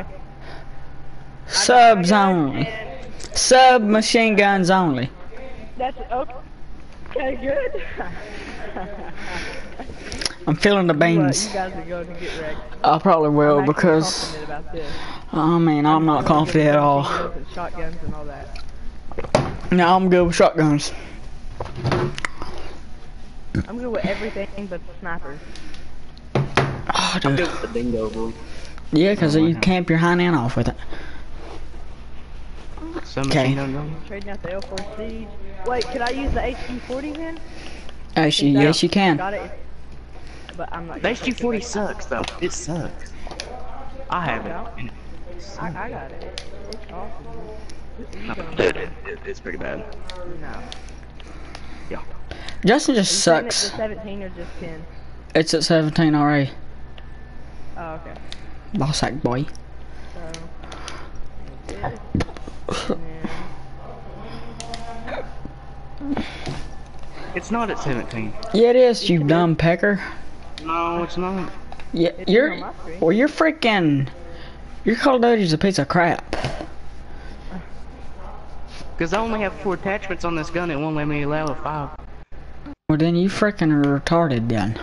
Speaker 1: Subs only. Sub machine guns only.
Speaker 2: That's okay. Okay, good.
Speaker 1: I'm feeling the
Speaker 2: What,
Speaker 1: beans.
Speaker 2: you guys are going to get wrecked.
Speaker 1: I probably will
Speaker 2: I'm actually
Speaker 1: because
Speaker 2: confident about this.
Speaker 1: I mean I'm not confident at all.
Speaker 2: And shotguns and all that.
Speaker 1: No, I'm good with shotguns.
Speaker 2: I'm good with everything but snipers.
Speaker 1: Oh,
Speaker 3: I'm
Speaker 1: dude.
Speaker 3: good with the bingo, boy.
Speaker 1: Yeah, because you camp your hind end off with it.
Speaker 3: Some
Speaker 1: Okay.
Speaker 3: machine gun gun.
Speaker 2: Trading out the L four Siege. Wait, can I use the H G forty then?
Speaker 1: Actually,
Speaker 2: Is that-
Speaker 1: yes, you can.
Speaker 2: Got it. But I'm not.
Speaker 3: The H G forty sucks though. It sucks. I have it. and it
Speaker 2: I, I got it. It's awesome. Dude. You don't
Speaker 3: Dude,
Speaker 2: know.
Speaker 3: it, it, it's pretty bad.
Speaker 2: No.
Speaker 3: Yeah.
Speaker 1: Justin
Speaker 2: Are you
Speaker 1: just
Speaker 2: saying it's
Speaker 1: sucks.
Speaker 2: the seventeen or just ten?
Speaker 1: It's at seventeen already.
Speaker 2: Oh, okay.
Speaker 1: Boss sack boy.
Speaker 2: So. this, and then-
Speaker 3: It's not at seventeen.
Speaker 1: Yeah, it is, you dumb pecker.
Speaker 3: No, it's not.
Speaker 1: Yeah,
Speaker 2: It's
Speaker 1: you're.
Speaker 2: on my screen.
Speaker 1: Well, you're freaking. Your Call of Duty's a piece of crap.
Speaker 3: Because I only have four attachments on this gun. It won't let me allow a five.
Speaker 1: Well, then you freaking are retarded then.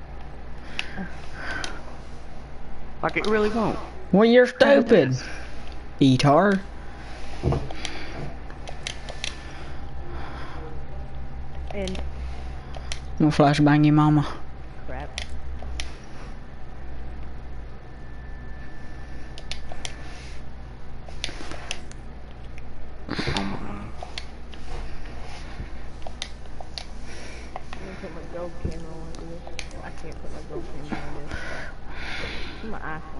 Speaker 3: Like it really won't.
Speaker 1: Well, you're stupid. Etard.
Speaker 2: And
Speaker 1: I'm gonna flashbang your mama.
Speaker 2: crap. Put my gold camera on this. I can't put my gold camera on this. Put my ice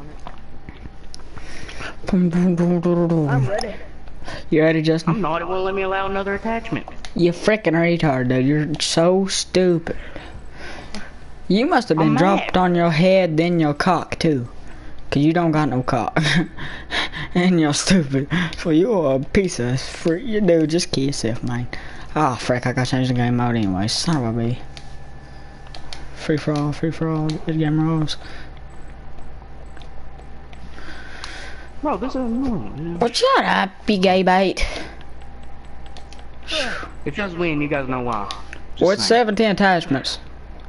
Speaker 2: on it. I'm ready.
Speaker 1: You ready, Justin?
Speaker 3: I'm not. It won't let me allow another attachment.
Speaker 1: You freaking retard, dude. You're so stupid. You must have been
Speaker 3: I'm
Speaker 1: dropped
Speaker 3: mad.
Speaker 1: on your head, then your cock, too. Cause you don't got no cock. And you're stupid. So you're a piece of freak. You dude, just kill yourself, man. Ah, oh, frick, I gotta change the game mode anyway. Son of a bee. Free for all, free for all. Good game rules.
Speaker 3: Bro, this is annoying.
Speaker 1: Well, shut up, you gay bait.
Speaker 3: If you guys win, you guys know why. Just
Speaker 1: What's
Speaker 3: saying.
Speaker 1: seventeen attachments?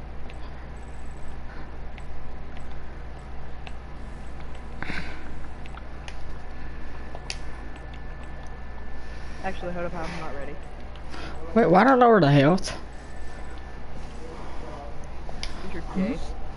Speaker 2: Actually, hold up, I'm not ready.
Speaker 1: Wait, why do I lower the health?
Speaker 2: You're gay.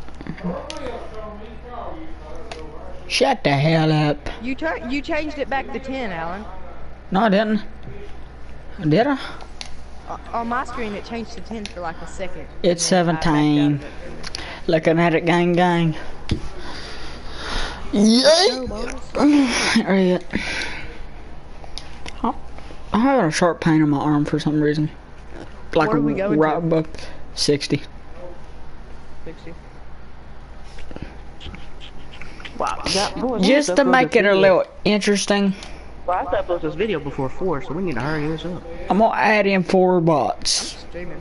Speaker 1: Shut the hell up.
Speaker 2: You tur- you changed it back to ten, Alan.
Speaker 1: No, I didn't. Did I?
Speaker 2: O- on my screen, it changed to ten for like a second.
Speaker 1: It's
Speaker 2: and then I backed out
Speaker 1: seventeen.
Speaker 2: of it.
Speaker 1: Looking at it, gang, gang. Yay! Right. I'm having a sharp pain on my arm for some reason. Like
Speaker 2: What are we going
Speaker 1: right
Speaker 2: to?
Speaker 1: above sixty.
Speaker 2: sixty.
Speaker 3: Wow. That, boy,
Speaker 1: Just to make it a little interesting,
Speaker 3: Well, I thought this video before four, so we need to hurry this up.
Speaker 1: I'm gonna add in four bots.
Speaker 2: Streaming.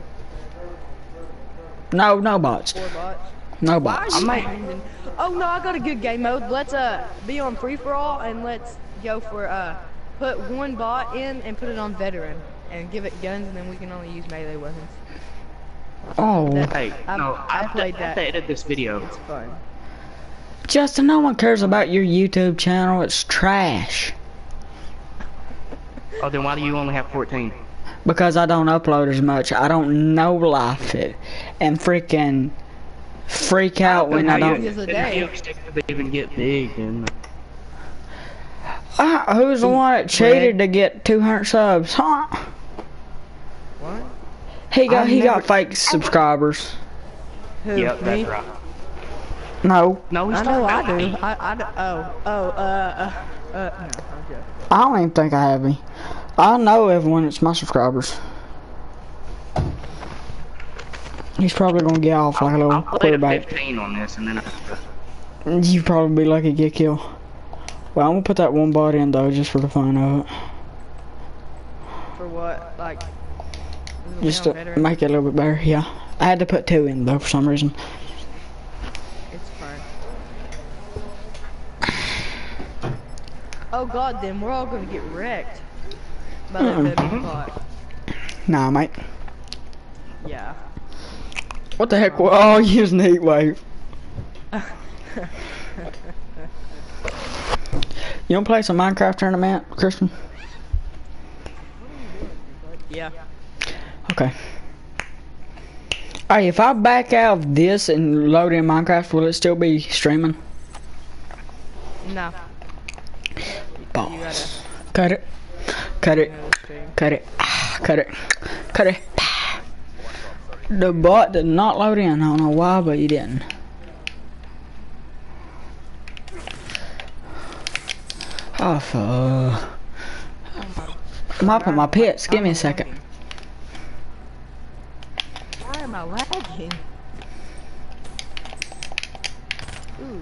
Speaker 1: No, no bots.
Speaker 2: Four bots.
Speaker 1: No
Speaker 2: Why
Speaker 1: bots.
Speaker 2: are you
Speaker 3: might-
Speaker 2: changing- Oh no, I got a good game mode. Let's uh be on free for all and let's go for uh put one bot in and put it on veteran and give it guns and then we can only use melee weapons.
Speaker 1: Oh,
Speaker 2: That-
Speaker 3: Hey,
Speaker 2: I've-
Speaker 3: no,
Speaker 2: I
Speaker 3: I have,
Speaker 2: played
Speaker 3: to, I have
Speaker 2: that.
Speaker 3: to edit this video.
Speaker 2: It's fun.
Speaker 1: Justin, no one cares about your YouTube channel. It's trash.
Speaker 3: Oh, then why do you only have fourteen?
Speaker 1: Because I don't upload as much. I don't know life it and freaking freak out when I
Speaker 2: how you-
Speaker 1: don't.
Speaker 2: Videos a day.
Speaker 3: You expect to even get big, and
Speaker 1: Ah, who's the one that cheated to get two hundred subs? Huh?
Speaker 2: What?
Speaker 1: He got
Speaker 2: I've
Speaker 1: he got
Speaker 2: never-
Speaker 1: fake subscribers.
Speaker 2: Who?
Speaker 3: yep,
Speaker 2: me?
Speaker 3: that's right.
Speaker 1: No,
Speaker 3: No, he's
Speaker 2: I know I
Speaker 3: talking
Speaker 2: do.
Speaker 3: about
Speaker 2: I, I do. Oh, oh, uh, uh, uh, no, I'm joking.
Speaker 1: I don't even think I have any. I know everyone that's my subscribers. He's probably gonna get off like a
Speaker 3: I'll
Speaker 1: little
Speaker 3: play a
Speaker 1: quarterback.
Speaker 3: fifteen on this, and then I
Speaker 1: You probably be lucky to get killed. Well, I'm gonna put that one bot in though, just for the fun of it.
Speaker 2: For what? Like, this will
Speaker 1: Just
Speaker 2: be on
Speaker 1: to
Speaker 2: veteran?
Speaker 1: make it a little bit better, yeah. I had to put two in though for some reason.
Speaker 2: It's fine. Oh god, then we're all gonna get wrecked by that
Speaker 1: Mm-mm.
Speaker 2: veteran bot.
Speaker 1: Nah, mate.
Speaker 2: Yeah.
Speaker 1: What the heck? We're all using heat wave. You wanna play some Minecraft tournament, Christian?
Speaker 2: Yeah.
Speaker 1: Okay. Alright, if I back out of this and load in Minecraft, will it still be streaming?
Speaker 2: No.
Speaker 1: Balls. Cut it. Cut it. Cut it. Ah, cut it. Cut it. Ah. The bot did not load in. I don't know why, but he didn't. Oh, fuck. I'm up on my pits. Give me a second.
Speaker 2: Why am I lagging? Ooh.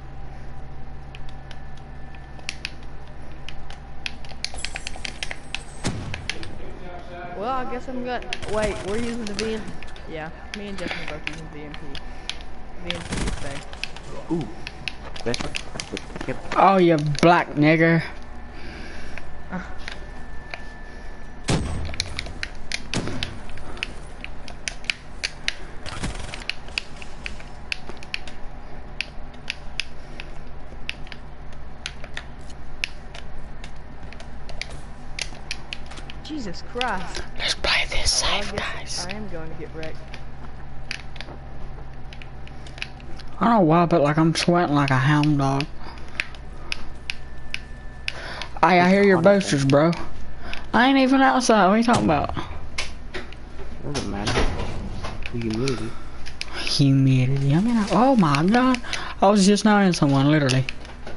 Speaker 2: Well, I guess I'm gonna wait. We're using the V M P. Yeah, me and Justin are both using V M P. V M P is safe.
Speaker 3: ooh, that's yep.
Speaker 1: Oh, you black nigger.
Speaker 2: Jesus Christ.
Speaker 1: Let's play this
Speaker 2: Well, I
Speaker 1: safe,
Speaker 2: guess
Speaker 1: guys.
Speaker 2: I am going to get wrecked.
Speaker 1: I don't know why, but like I'm sweating like a hound dog. Hey, I hear your boasters, bro. I ain't even outside. What are you talking about?
Speaker 3: Doesn't matter. The humidity.
Speaker 1: Humidity. I mean, I, oh my god. I was just now in someone, literally.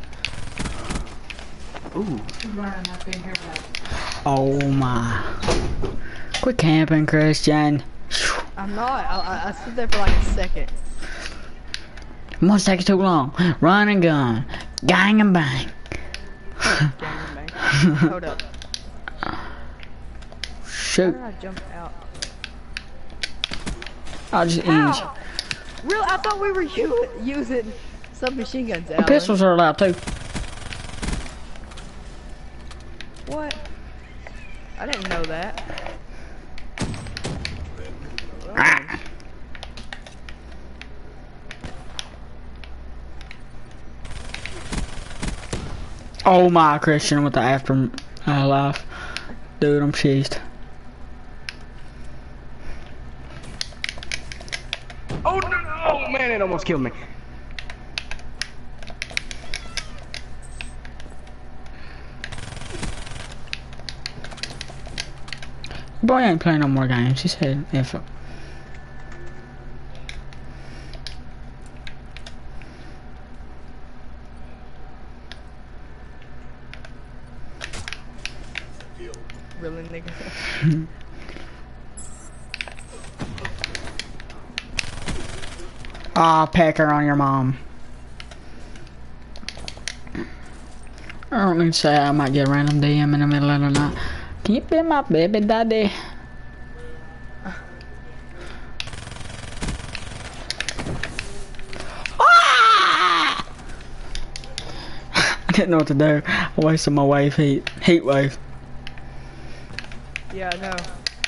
Speaker 3: Ooh.
Speaker 1: Oh my. Quit camping, Christian.
Speaker 2: I'm not. I, I, I stood there for like a second.
Speaker 1: Must take too long. Run and gun. Gang and bang.
Speaker 2: Gangbang. Hold up. How
Speaker 1: Shoot.
Speaker 2: did I jump out?
Speaker 1: I'll just inch.
Speaker 2: Ow! Real? I thought we were u using submachine guns, Alan.
Speaker 1: Pistols are allowed too.
Speaker 2: What? I didn't know that.
Speaker 1: Ah. Oh my, Christian with the after uh, life. Dude, I'm cheesed.
Speaker 3: Oh no! Oh man, it almost killed me.
Speaker 1: Boy ain't playing no more games. He said if
Speaker 2: Really, nigga?
Speaker 1: ah, pecker on your mom. I don't mean to say I might get a random D M in the middle of the night. Can you be my baby daddy? Ah! I didn't know what to do. I wasted my wave heat. Heat wave.
Speaker 2: Yeah, I know.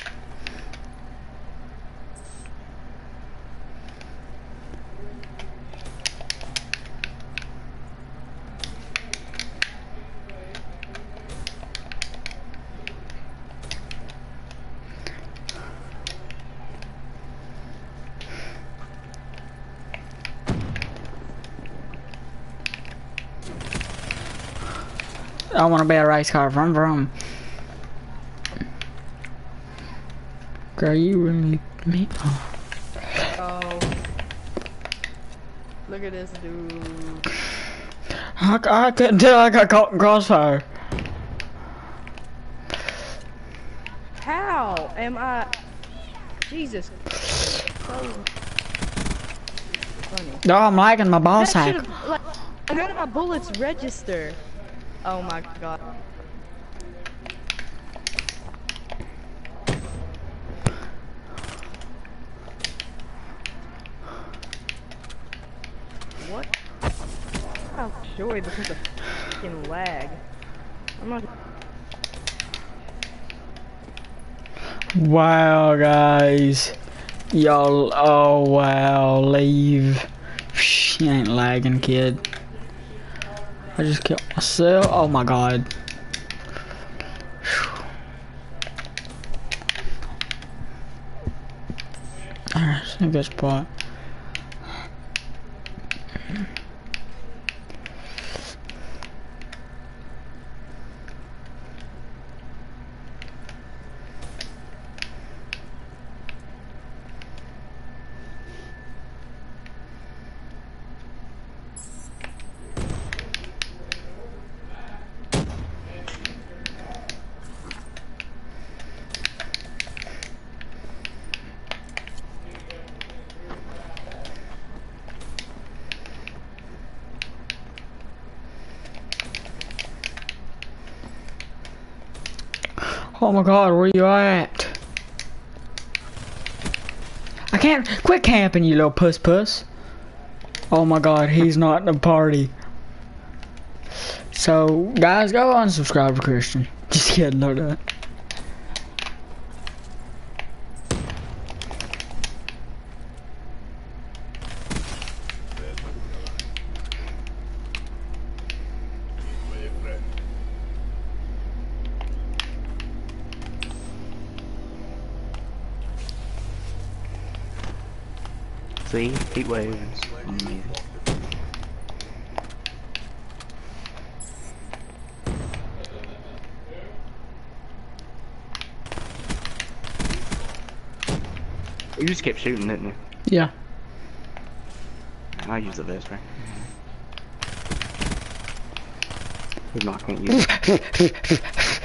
Speaker 1: I want to be a race car. Vroom vroom. Girl, you really me. Oh.
Speaker 2: Oh. Look at this dude.
Speaker 1: I, I couldn't tell I got caught in crossfire.
Speaker 2: How am I? Jesus. So funny.
Speaker 1: No, I'm lagging my ball
Speaker 2: That
Speaker 1: sack.
Speaker 2: should've, like, how did my bullets register? Oh my god. What? Oh, joy because of fucking lag. I'm not.
Speaker 1: Wow, guys. Y'all, oh wow, leave. She ain't lagging, kid. I just killed myself. Oh my god. Alright, that's a good spot. Oh my god, where you at? I can't quit camping, you little puss puss. Oh my god, he's not in the party. So guys, go unsubscribe to Christian. Just kidding, no that.
Speaker 3: See? Heat waves. Amazing. You just kept shooting, didn't you?
Speaker 1: Yeah.
Speaker 3: I use the vest, right? No, I can't use it.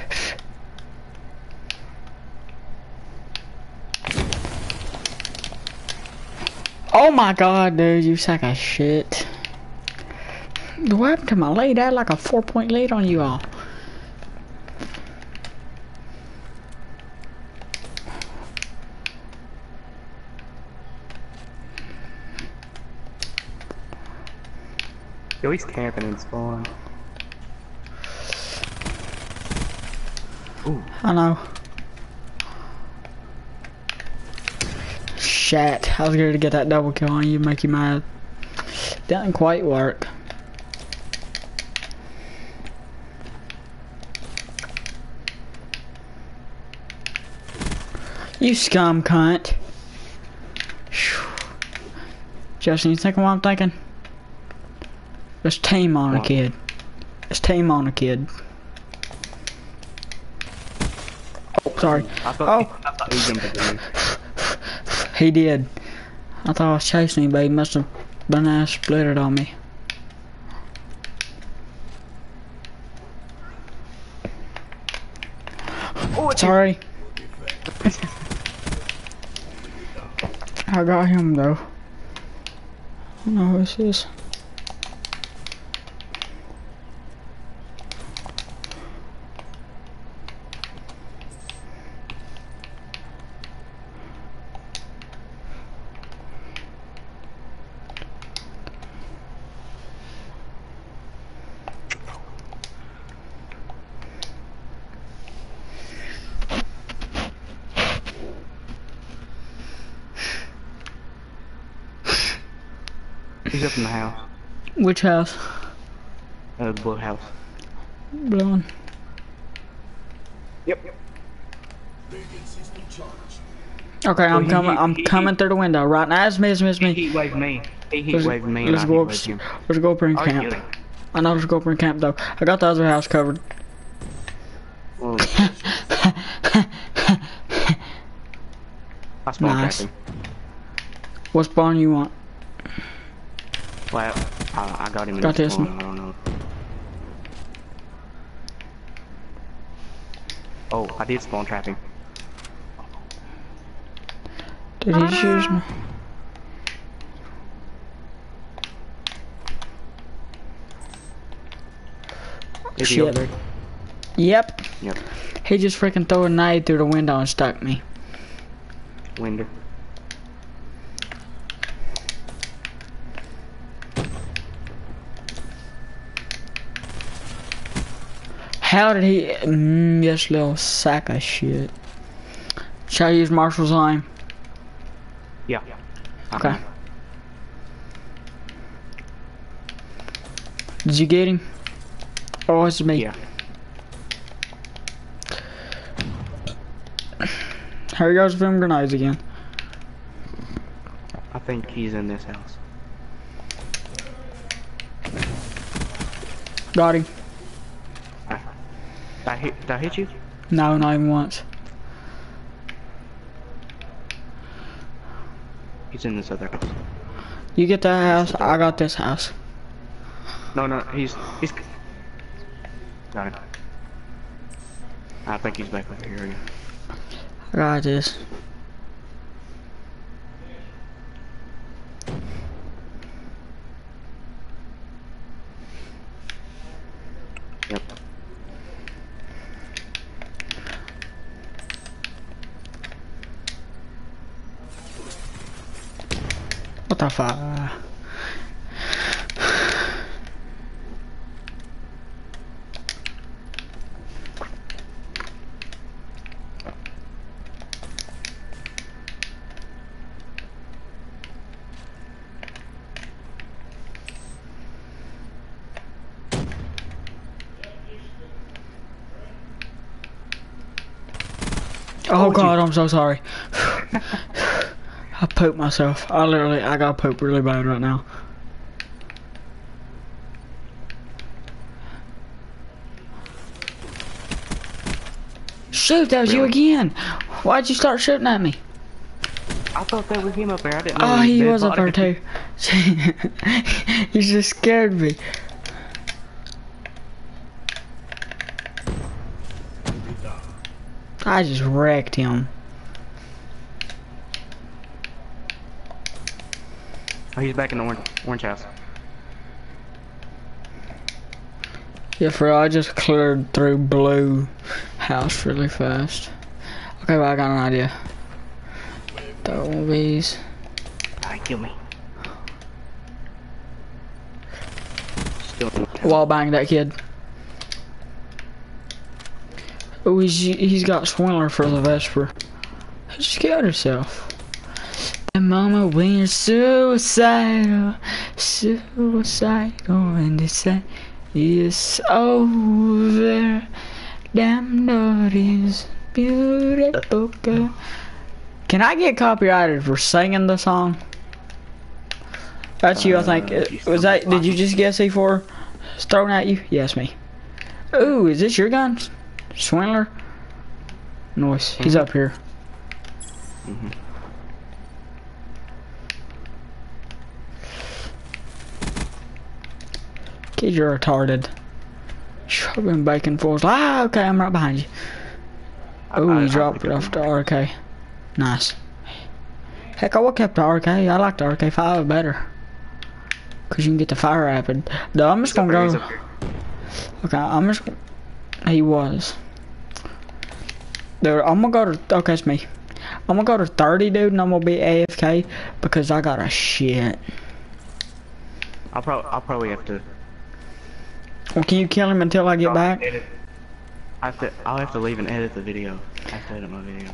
Speaker 1: Oh my god, dude, you sack of shit. What happened to my lead? I had like a four point lead on you all.
Speaker 3: Yo, he's camping in spawn. Ooh.
Speaker 1: I know. Shit, I was going to get that double kill on you, make you mad. Didn't quite work. You scum cunt. Justin, you thinking what I'm thinking? Let's tame on a kid. Let's tame on a kid. Oh, sorry.
Speaker 3: I thought,
Speaker 1: Oh.
Speaker 3: I thought he jumped at me.
Speaker 1: He did. I thought I was chasing him, but he must have been ass split it on me.
Speaker 3: Oh,
Speaker 1: sorry. I got him though. I don't know who this is.
Speaker 3: He's up in the house.
Speaker 1: Which house?
Speaker 3: Uh, the blue house.
Speaker 1: Blue one.
Speaker 3: Yep.
Speaker 1: Okay, I'm
Speaker 3: he-
Speaker 1: coming.
Speaker 3: he-
Speaker 1: I'm
Speaker 3: he-
Speaker 1: coming through the window right now. It's me. It's me. It's
Speaker 3: He
Speaker 1: me.
Speaker 3: heat waved me. He heat
Speaker 1: Let's,
Speaker 3: waved me.
Speaker 1: let's
Speaker 3: and I
Speaker 1: go
Speaker 3: heat
Speaker 1: up.
Speaker 3: waved him.
Speaker 1: Let's go up in
Speaker 3: Are you
Speaker 1: camp.
Speaker 3: kidding?
Speaker 1: I know. Let's go up in camp though. I got the other house covered.
Speaker 3: Well, I spawn
Speaker 1: Nice.
Speaker 3: trapped him.
Speaker 1: What spawn you want?
Speaker 3: Well, I, I got him in
Speaker 1: Got
Speaker 3: the
Speaker 1: this
Speaker 3: spawn.
Speaker 1: one.
Speaker 3: I don't know. Oh, I did spawn trap him.
Speaker 1: Did he choose me?
Speaker 3: Is he
Speaker 1: Shit.
Speaker 3: over there?
Speaker 1: Yep.
Speaker 3: Yep.
Speaker 1: He just freaking threw a nade through the window and stuck me.
Speaker 3: Winder.
Speaker 1: How did he? Mm, this little sack of shit. Shall I use Marshall's line?
Speaker 3: Yeah.
Speaker 1: Okay.
Speaker 3: Uh-huh.
Speaker 1: Did you get him? Oh, it's me.
Speaker 3: Yeah.
Speaker 1: Here goes them grenades again.
Speaker 3: I think he's in this house.
Speaker 1: Got him.
Speaker 3: Did I hit, did I hit you?
Speaker 1: No, not even once.
Speaker 3: He's in this other house.
Speaker 1: You get that house, I got this house.
Speaker 3: No, no, he's he's got him. I think he's back over here again.
Speaker 1: I got this.
Speaker 3: Yep.
Speaker 1: What the fuck? Oh god, I'm so sorry. I pooped myself. I literally, I got poop really bad right now. Shoot, that was you
Speaker 3: Really?
Speaker 1: again. Why'd you start shooting at me?
Speaker 3: I thought that was him up there. I didn't know.
Speaker 1: Oh,
Speaker 3: it
Speaker 1: he
Speaker 3: dead
Speaker 1: was up there
Speaker 3: body.
Speaker 1: too. You just scared me. I just wrecked him.
Speaker 3: Oh, he's back in the orange, orange house.
Speaker 1: Yeah, for real, I just cleared through blue house really fast. Okay, well, I got an idea. Throw one of these.
Speaker 3: Alright, kill me. Still.
Speaker 1: Wall bang that kid. Oh, he's he's got Swindler for the Vesper. He just killed herself. And mama went suicidal, suicidal, and they said it's over. Damn naughty's beautiful girl. Can I get copyrighted for singing the song? That's you, I think.
Speaker 3: Uh,
Speaker 1: Uh, was that? Did you just get C four thrown at you? Yes, me. Ooh, is this your gun, Swindler? Nice. He's
Speaker 3: Mhm.
Speaker 1: up here.
Speaker 3: Mm-hmm.
Speaker 1: Kid, you're retarded. I've been baking for us. Ah, okay, I'm right behind you. Oh, you dropped it off the R K. Nice. Heck, I would kept the R K. I like the R K five better. Cause you can get the fire rapid. No, I'm just gonna go. Okay, I'm just. He was. Dude, I'm gonna go to. Okay, it's me. I'm gonna go to thirty, dude, and I'm gonna be A F K because I got a shit.
Speaker 3: I'll probably I'll probably have to.
Speaker 1: Well, can you kill him until I get back?
Speaker 3: Edit. I have to. I'll have to leave and edit the video. I have to edit my video.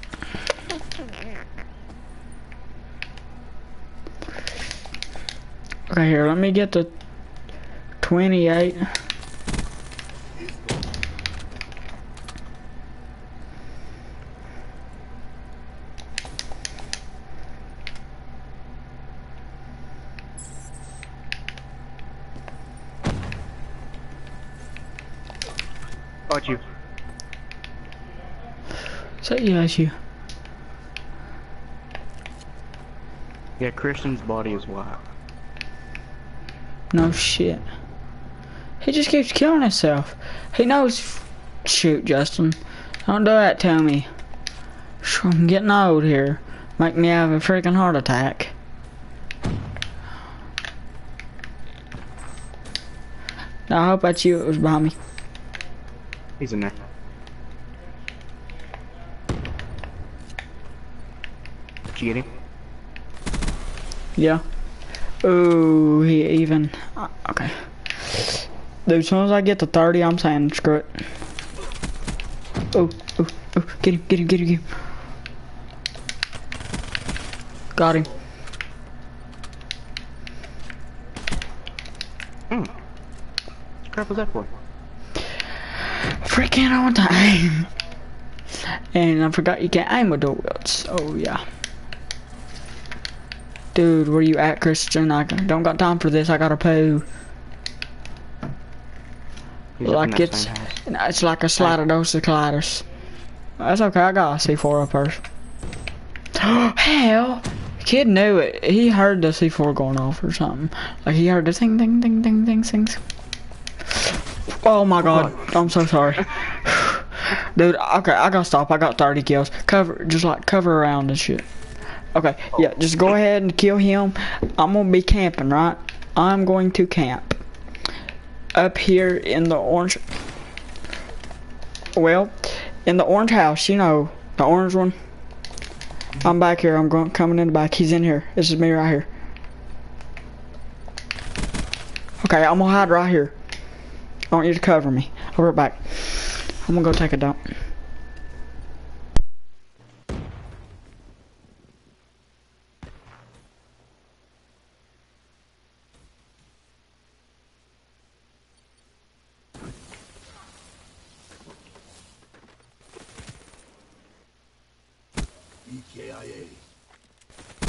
Speaker 1: Okay, here, let me get the twenty-eight.
Speaker 3: Got you.
Speaker 1: So, yeah, it's you.
Speaker 3: Yeah, Christian's body is white.
Speaker 1: No shit. He just keeps killing himself. He knows. Shoot, Justin. Don't do that to me. I'm getting old here. Make me have a freaking heart attack. Now, I hope that's you. It was behind me.
Speaker 3: He's in there. Did you get him?
Speaker 1: Yeah. Ooh, he even. Uh, okay. Dude, as soon as I get to thirty, I'm saying screw it. Oh, oh, oh. Get him, get him, get him, get him. Got him.
Speaker 3: Hmm. What crap was that for?
Speaker 1: Freaking on time. And I forgot you can't aim with dual wields. Oh, yeah. Dude, where you at, Christian? I don't got time for this. I gotta poo.
Speaker 3: He's up in
Speaker 1: Like
Speaker 3: that
Speaker 1: it's,
Speaker 3: same house.
Speaker 1: it's like a slider dose of colliders. That's okay. I got a C four up first. Hell, kid knew it. He heard the C four going off or something. Like he heard the ding, ding, ding, ding, ding, things. Oh my god, I'm so sorry. Dude, okay, I gotta stop. I got thirty kills. Cover, just like cover around and shit. Okay, yeah, just go ahead and kill him. I'm gonna be camping, right? I'm going to camp. Up here in the orange... Well, in the orange house, you know, the orange one. I'm back here. I'm going coming in the back. He's in here. This is me right here. Okay, I'm gonna hide right here. I want you to cover me. I'll be right back. I'm gonna go take a dump.
Speaker 6: E K I A.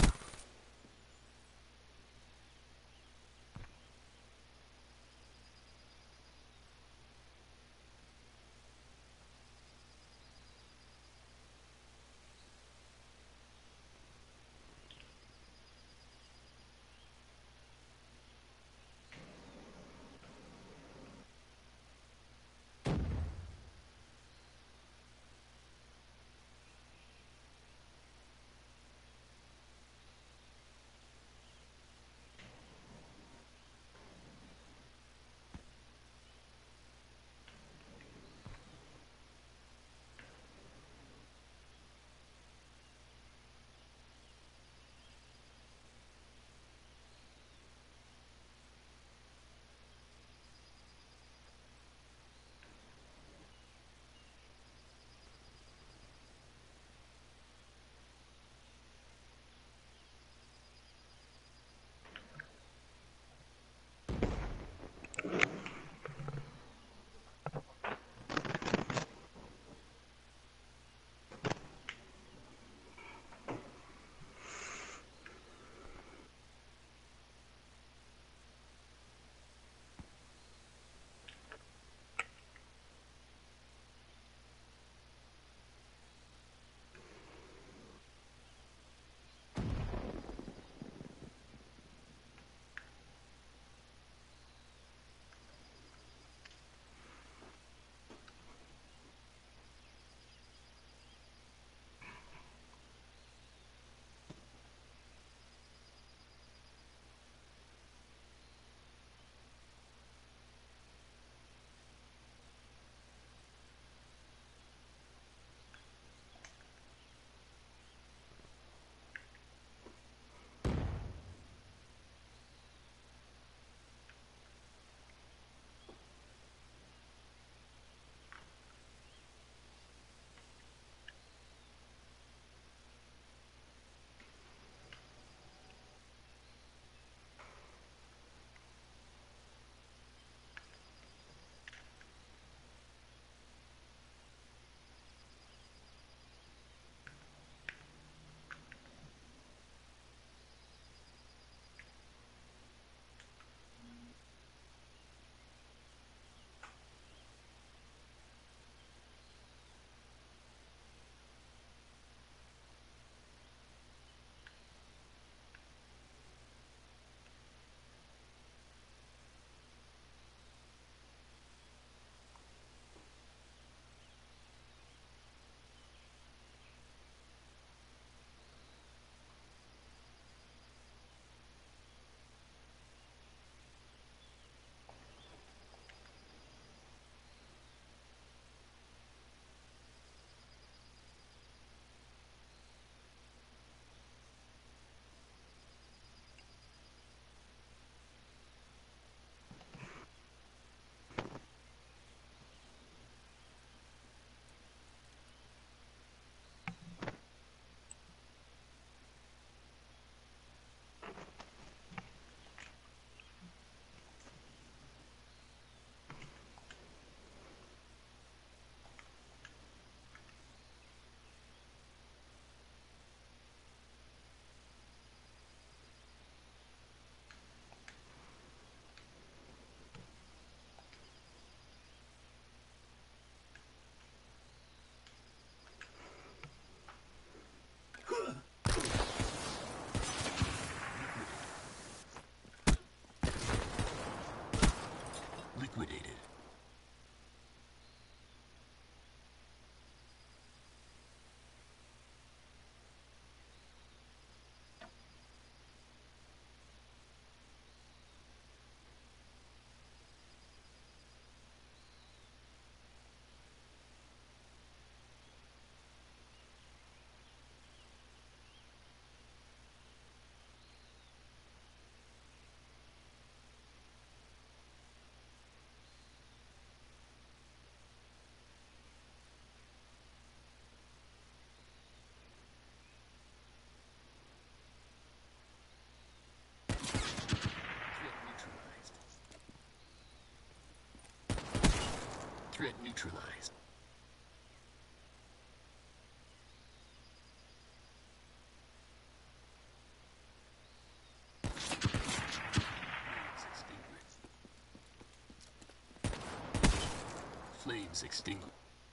Speaker 6: Flames extinguished.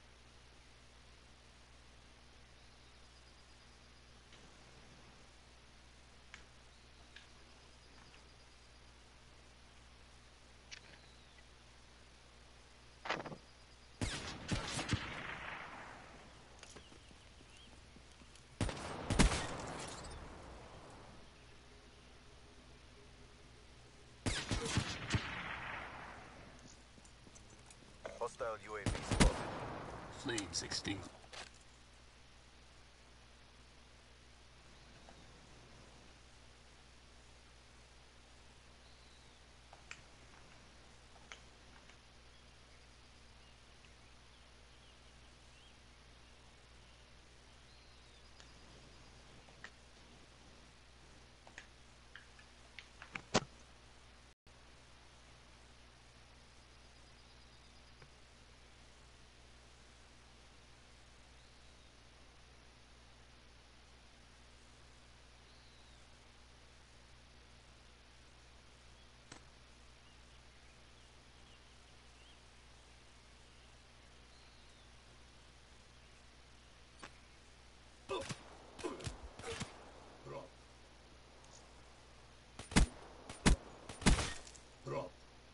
Speaker 7: Hostile U A V spotted.
Speaker 6: Flames extinguished.
Speaker 7: Drop. Drop.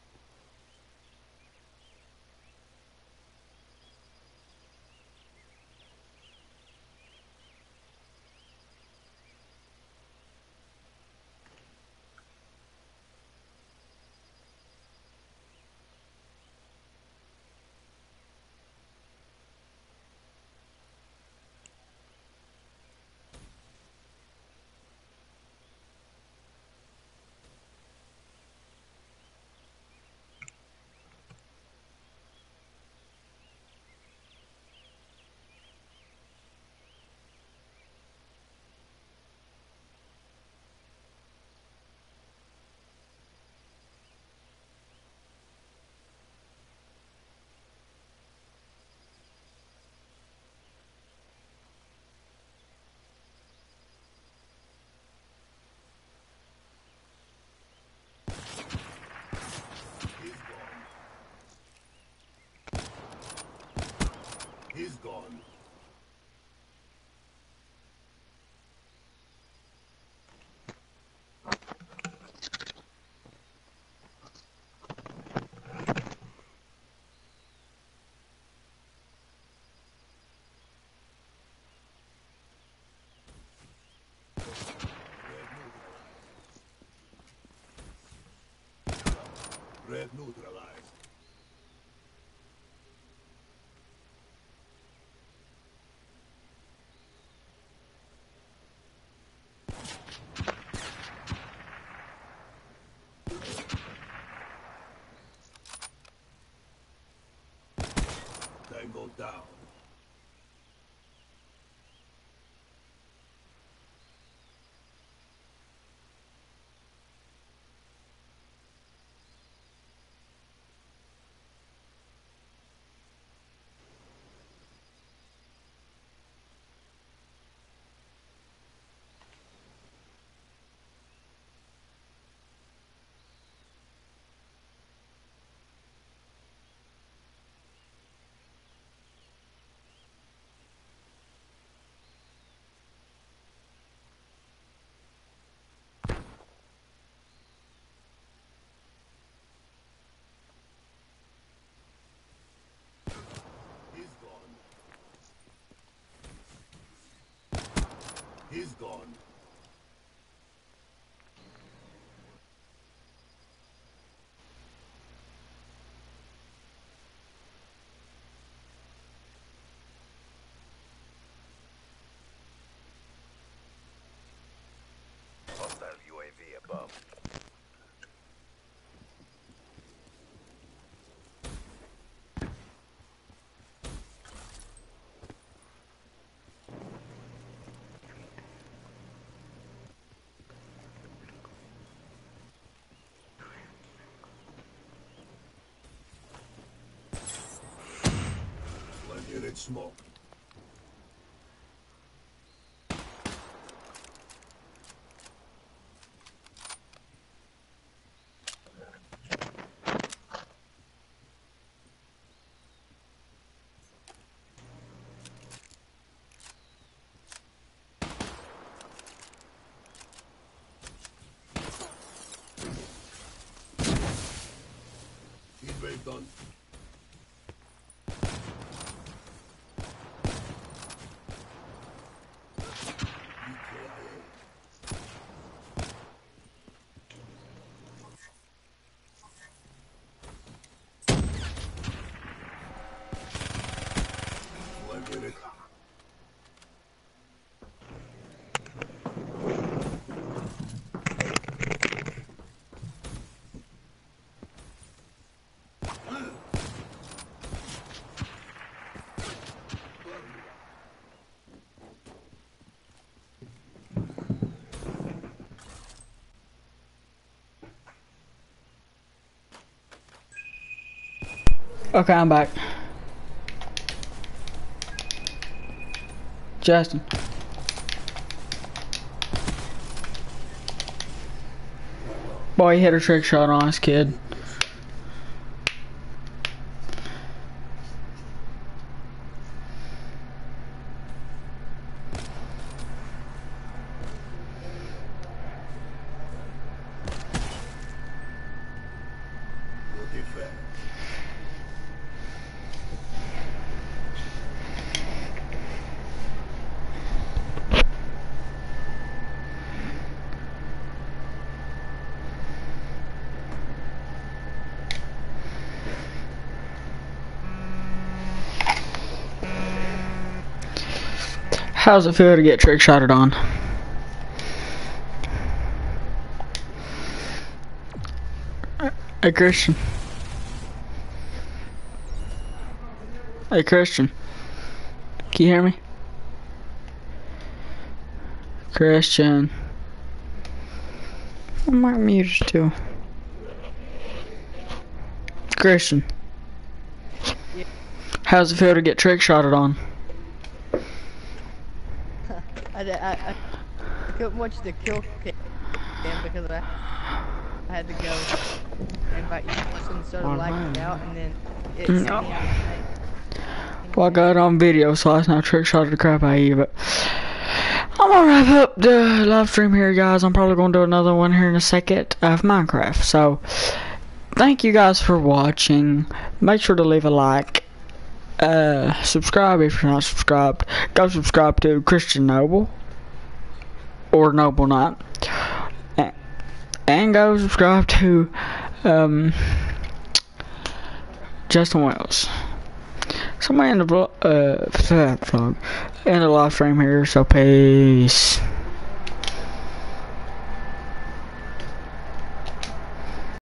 Speaker 7: He's gone. Red neutralized. Tango down. He's gone. He's gone. Hostile U A V above. One unit smoke. done. Like with it.
Speaker 1: Okay, I'm back. Justin. Boy, he hit a trick shot on us, kid.
Speaker 7: Looking fat.
Speaker 1: How's it feel to get trick shotted on? Hey Christian. Hey Christian. Can you hear me? Christian. I might mute you too. Christian. How's it feel to get trick shotted on?
Speaker 2: I, I, I, I couldn't watch the kill cam because I, I had to go invite you and sort of lagged out, and then it sent me out of the thing.
Speaker 1: Well, I got it on video, so I not trick shotted the crap out of you, but I'm gonna wrap up the live stream here, guys. I'm probably gonna do another one here in a second of Minecraft. So, thank you guys for watching. Make sure to leave a like. Uh, subscribe if you're not subscribed. Go subscribe to Christian Noble or Noble Knight, and, and go subscribe to um, Justin Wells. Somewhere in the vlog, uh, vlog, in the live stream here. So peace.